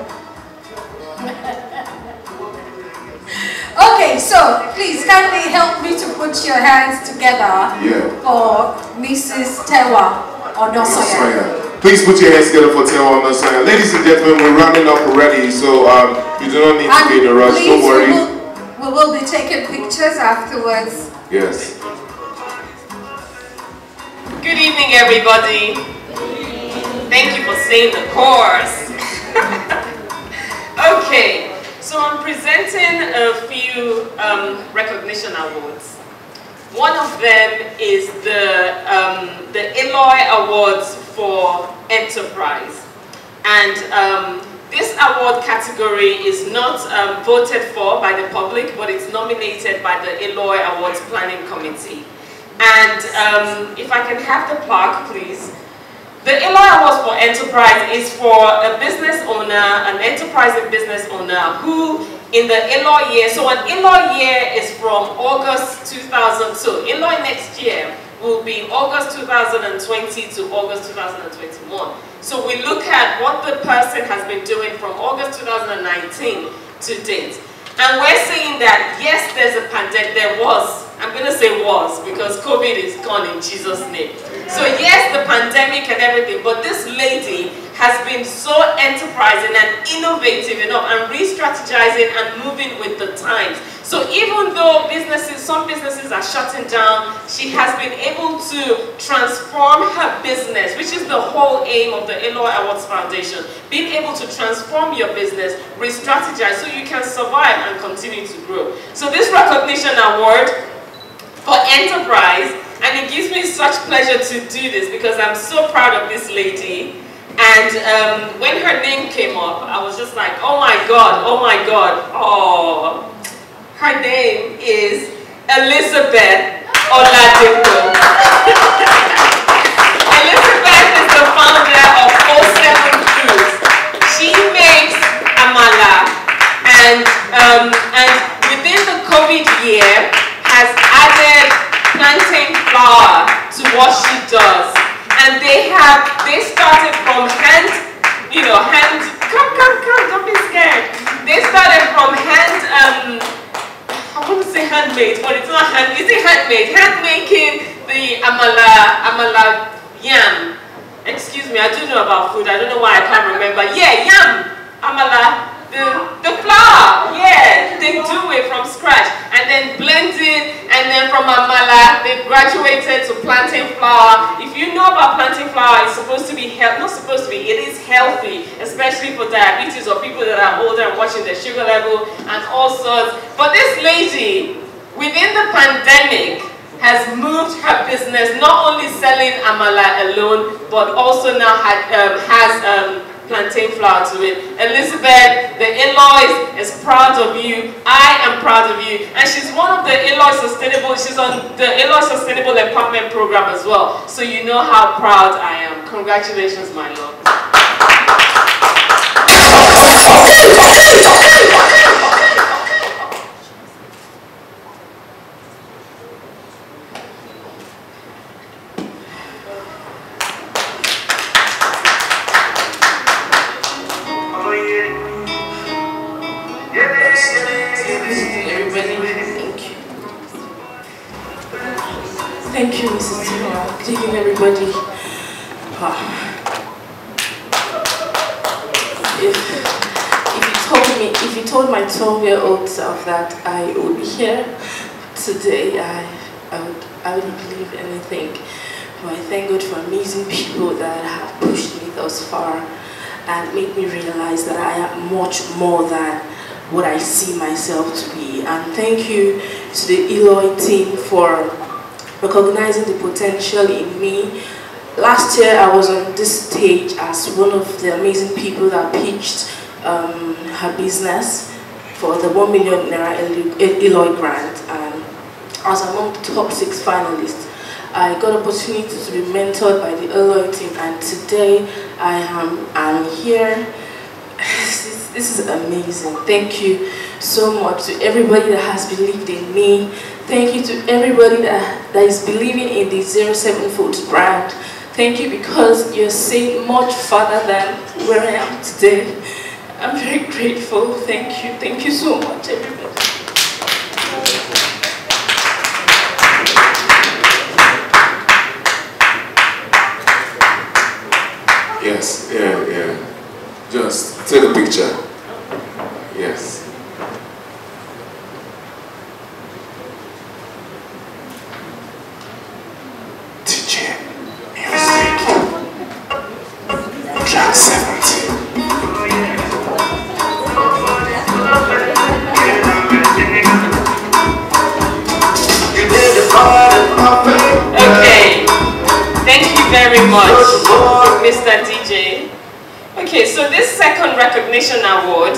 Speaker 15: Okay, so please kindly help me to put your hands together
Speaker 2: yeah.
Speaker 15: for Missus Tewa Onosoya.
Speaker 2: Please put your hands together for Tewa Onosoya. Ladies and gentlemen, we're rounding up already, so um, you do not need to
Speaker 15: and
Speaker 2: be in a rush,
Speaker 15: please,
Speaker 2: don't worry.
Speaker 15: We will, we will be taking pictures afterwards.
Speaker 2: Yes.
Speaker 5: Good evening, everybody. Thank you for saying the chorus. Okay. So I'm presenting a few um, recognition awards. One of them is the, um, the Eloy Awards for Enterprise. And um, this award category is not um, voted for by the public, but it's nominated by the Eloy Awards Planning Committee. And um, if I can have the plaque, please. The Eloy Awards for Enterprise is for a business owner, an enterprising business owner who in the Eloy year, so an Eloy year is from August two thousand two. Eloy next year will be August two thousand twenty to August two thousand twenty-one. So we look at what the person has been doing from August two thousand nineteen to date. And we're saying that yes, there's a pandemic, there was, I'm going to say was, because COVID is gone in Jesus' name. So yes, the pandemic and everything, but this lady has been so enterprising and innovative enough and re-strategizing and moving with the times. So even though businesses, some businesses are shutting down, she has been able to transform her business, which is the whole aim of the Eloy Awards Foundation. Being able to transform your business, re-strategize so you can survive and continue to grow. So this recognition award for enterprise, and it gives me such pleasure to do this because I'm so proud of this lady. And um, when her name came up, I was just like, oh my God, oh my God, oh. Her name is Elizabeth Oladipo. Elizabeth is the founder of oh seven Foods. She makes amala, and, um, and within the COVID year, has added plantain flour to what she does. And they have, they started from hand, you know, hand, come, come, come, don't be scared. They started from hand, um, I want to say handmade, but it's not hand, is it handmade? Hand making the amala, amala yam. Excuse me, I do know about food, I don't know why I can't remember. Yeah, yam, amala. The, the flour, yeah, they do it from scratch and then blend it, and then from amala, they've graduated to plantain flour. If you know about plantain flour, it's supposed to be healthy, not supposed to be, it is healthy, especially for diabetes or people that are older and watching their sugar level and all sorts. But this lady, within the pandemic, has moved her business, not only selling amala alone, but also now had, um, has um, plantain flour to it. Elizabeth, the Eloy is proud of you. I am proud of you. And she's one of the Eloy Sustainable, she's on the Eloy Sustainable Empowerment Program as well. So you know how proud I am. Congratulations, my love.
Speaker 6: Thank you, Missus Tira. Good evening, everybody. Ah. If, if you told me, if you told my twelve-year-old self that I would be here today, I, I would, I wouldn't believe anything. But I thank God for amazing people that have pushed me thus far and made me realize that I am much more than what I see myself to be. And thank you to the Eloy team for recognizing the potential in me last year I was on this stage as one of the amazing people that pitched um, her business for the one million naira Eloy grant, and I was among the top six finalists. I got opportunity to be mentored by the Eloy team, and today I am I'm here. This is, this is amazing. Thank you so much to everybody that has believed in me. Thank you to everybody that, that is believing in the zero seven Foods brand. Thank you, because you're seeing much farther than where I am today. I'm very grateful. Thank you. Thank you so much, everybody.
Speaker 2: Yes, yeah, yeah. Just take a picture. Yes. D J Music. Track seventeen.
Speaker 5: Okay. Thank you very much, Mister D J. Okay, so this second recognition award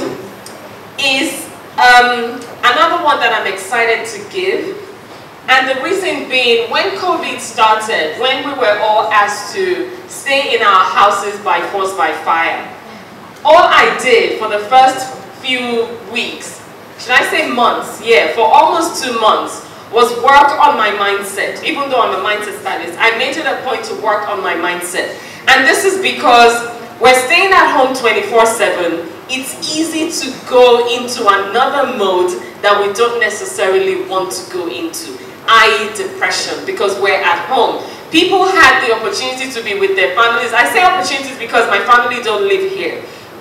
Speaker 5: is um, another one that I'm excited to give. And the reason being, when COVID started, when we were all asked to stay in our houses by force, by fire, all I did for the first few weeks, should I say months, yeah, for almost two months, was work on my mindset. Even though I'm a mindset stylist, I made it a point to work on my mindset. And this is because we're staying at home twenty-four seven. It's easy to go into another mode that we don't necessarily want to go into, that is depression, because we're at home. People had the opportunity to be with their families. I say opportunities because my family don't live here.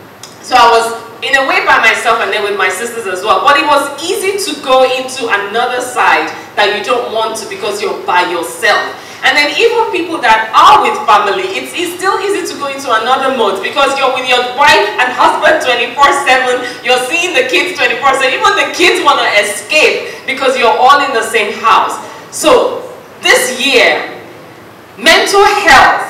Speaker 5: So I was in a way by myself and then with my sisters as well. But it was easy to go into another side that you don't want to because you're by yourself. And then even people that are with family, it's, it's still easy to go into another mode because you're with your wife and husband twenty-four seven, you're seeing the kids twenty-four seven, even the kids want to escape because you're all in the same house. So this year, mental health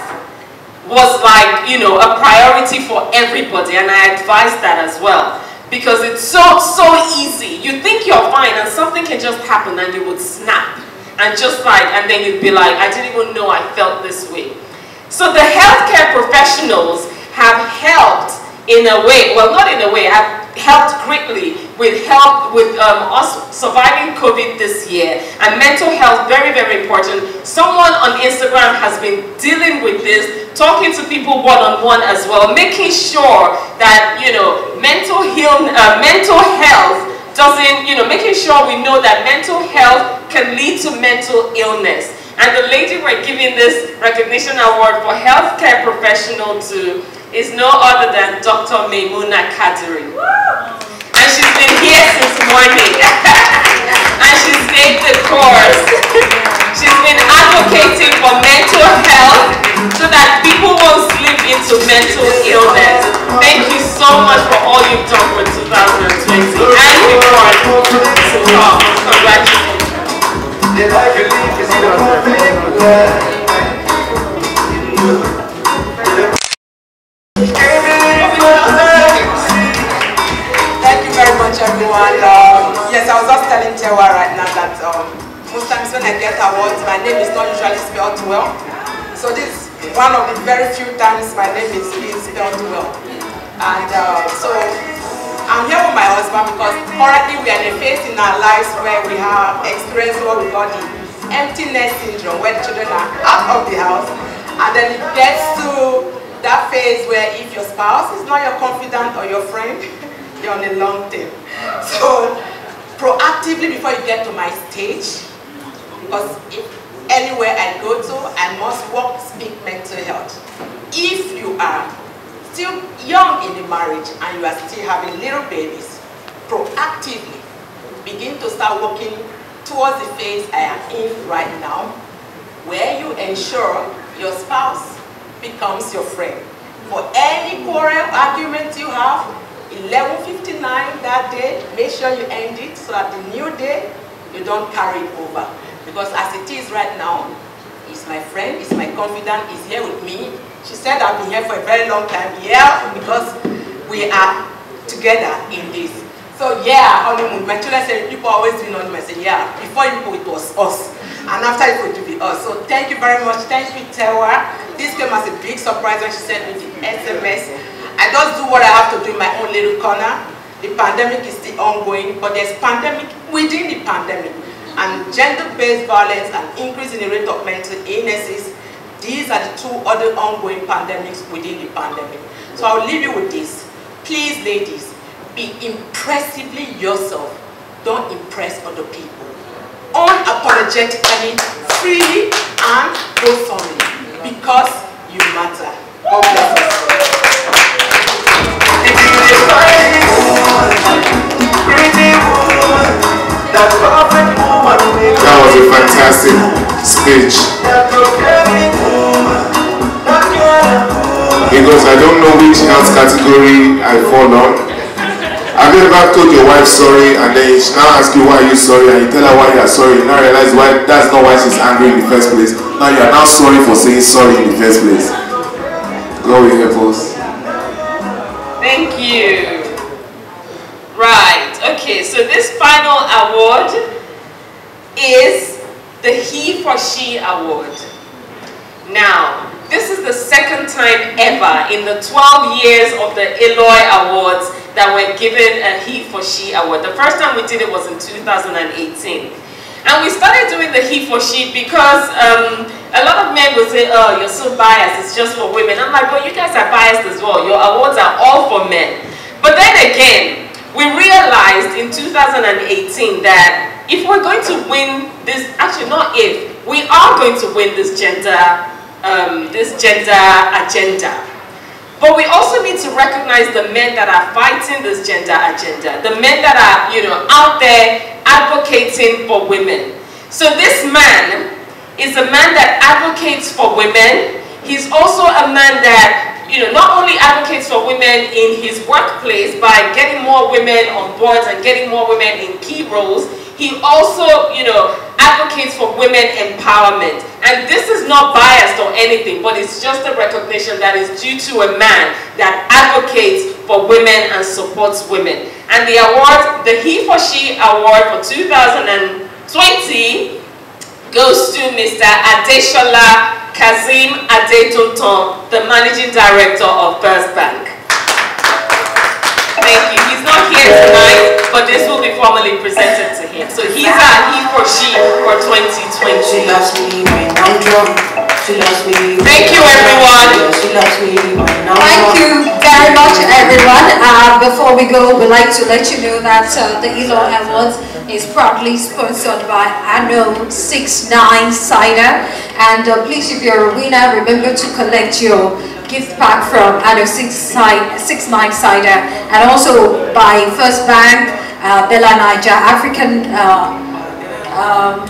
Speaker 5: was like, you know, a priority for everybody, and I advise that as well. Because it's so, so easy. You think you're fine and something can just happen and you would snap. And just like, and then you'd be like, I didn't even know I felt this way. So the healthcare professionals have helped in a way, well not in a way, have helped greatly with help with um, us surviving COVID this year. And mental health, very, very important. Someone on Instagram has been dealing with this, talking to people one-on-one as well, making sure that, you know, mental, heal, uh, mental health doesn't, you know, making sure we know that mental health can lead to mental illness. And the lady we're giving this recognition award for healthcare professional to is no other than Doctor Maimuna Kadiri. And she's been here since morning. And she's stayed the course. She's been advocating for mental health so that people won't slip into mental illness. Thank you so much for all you've done for two thousand twenty and before to come. Congratulations.
Speaker 9: Thank you very much, everyone. Um, yes, I was just telling Tewa right now that um, most times when I get awards, my name is not usually spelled well. So this is one of the very few times my name is being spelled well. And uh, so I'm here with my husband because currently we are in a phase in our lives where we have experienced what we call the emptiness syndrome, where the children are out of the house. And then it gets to that phase where if your spouse is not your confidant or your friend, you're on a long term. So proactively before you get to my stage, because if anywhere I go to, I must walk, speak mental health. If you are still young in the marriage and you are still having little babies, proactively begin to start working towards the phase I am in right now, where you ensure your spouse becomes your friend. For any quarrel, argument you have, eleven fifty-nine that day, make sure you end it so that the new day, you don't carry it over. Because as it is right now, is my friend, is my confidant, is here with me. She said I've been here for a very long time. Yeah, because we are together in this. So yeah, honeymoon. My children say people always doing honeymoon. I say yeah. Before you it was us, and after it would be us. So thank you very much. Thank you, Tewa. This came as a big surprise when she sent me the S M S. I just do what I have to do in my own little corner. The pandemic is still ongoing, but there's pandemic within the pandemic, and gender-based violence and increase in the rate of mental illnesses. These are the two other ongoing pandemics within the pandemic. So I'll leave you with this. Please, ladies, be impressively yourself. Don't impress other people. Unapologetically, freely, and wholesomely, because you matter. God bless us.
Speaker 2: That was a fantastic speech. Because I don't know which health category I fall on. Have you ever told your wife sorry and then she now asks you why are you sorry and you tell her why you are sorry, you now realize why that's not why she's angry in the first place. Now you are now sorry for saying sorry in the first place. God will help us.
Speaker 5: Thank you. Right, okay, so this final award is the He for She Award. Now, this is the second time ever in the twelve years of the Eloy Awards that we're given a He for She Award. The first time we did it was in two thousand eighteen. And we started doing the He for She because um, a lot of men would say, oh, you're so biased, it's just for women. I'm like, well, you guys are biased as well. Your awards are all for men. But then again, we realized in two thousand eighteen that if we're going to win this, actually not if, we are going to win this gender, um, this gender agenda. But we also need to recognize the men that are fighting this gender agenda, the men that are, you know, out there advocating for women. So this man is a man that advocates for women. He's also a man that, you know, not only advocates for women in his workplace by getting more women on boards and getting more women in key roles, he also, you know, advocates for women empowerment. And this is not biased or anything, but it's just a recognition that is due to a man that advocates for women and supports women. And the award, the He for She Award for two thousand twenty goes to Mister Adeshola Kazim Adetunton, the Managing Director of First Bank. Thank you. He's not here tonight, but this will be formally presented to him. So he's our He for She for twenty twenty.
Speaker 10: She loves me when I'm drunk. She loves me.
Speaker 5: Thank you, everyone.
Speaker 10: She loves me when I'm
Speaker 15: Thank
Speaker 10: drunk.
Speaker 15: you very much, everyone. Uh, before we go, we'd like to let you know that uh, the Eloy Awards is proudly sponsored by Anno six nine Cider. And uh, please, if you're a winner, remember to collect your gift pack from Anno six nine Cider, and also by First Bank, uh, Bella Niger, African uh, um,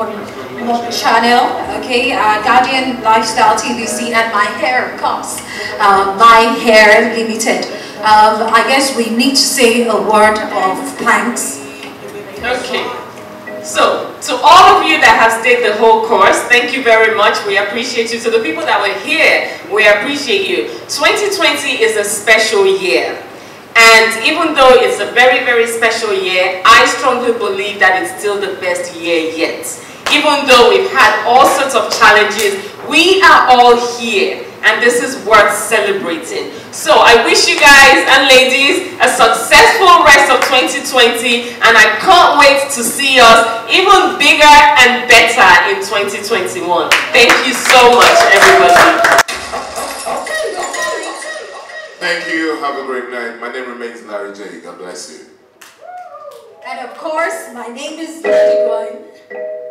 Speaker 15: Channel, okay, uh, Guardian Lifestyle T V C, and My Hair Comes, uh, My Hair Limited. Um, I guess we need to say a word of thanks.
Speaker 5: Okay. So, to all of you that have stayed the whole course, thank you very much. We appreciate you. To the people that were here, we appreciate you. twenty twenty is a special year. And even though it's a very, very special year, I strongly believe that it's still the best year yet. Even though we've had all sorts of challenges, we are all here. And this is worth celebrating. So I wish you guys and ladies a successful rest of twenty twenty, and I can't wait to see us even bigger and better in twenty twenty-one. Thank you so much, everybody.
Speaker 2: Thank you. Have a great night. My name remains Larry J. God bless you.
Speaker 15: And of course, my name is Lady Gwen.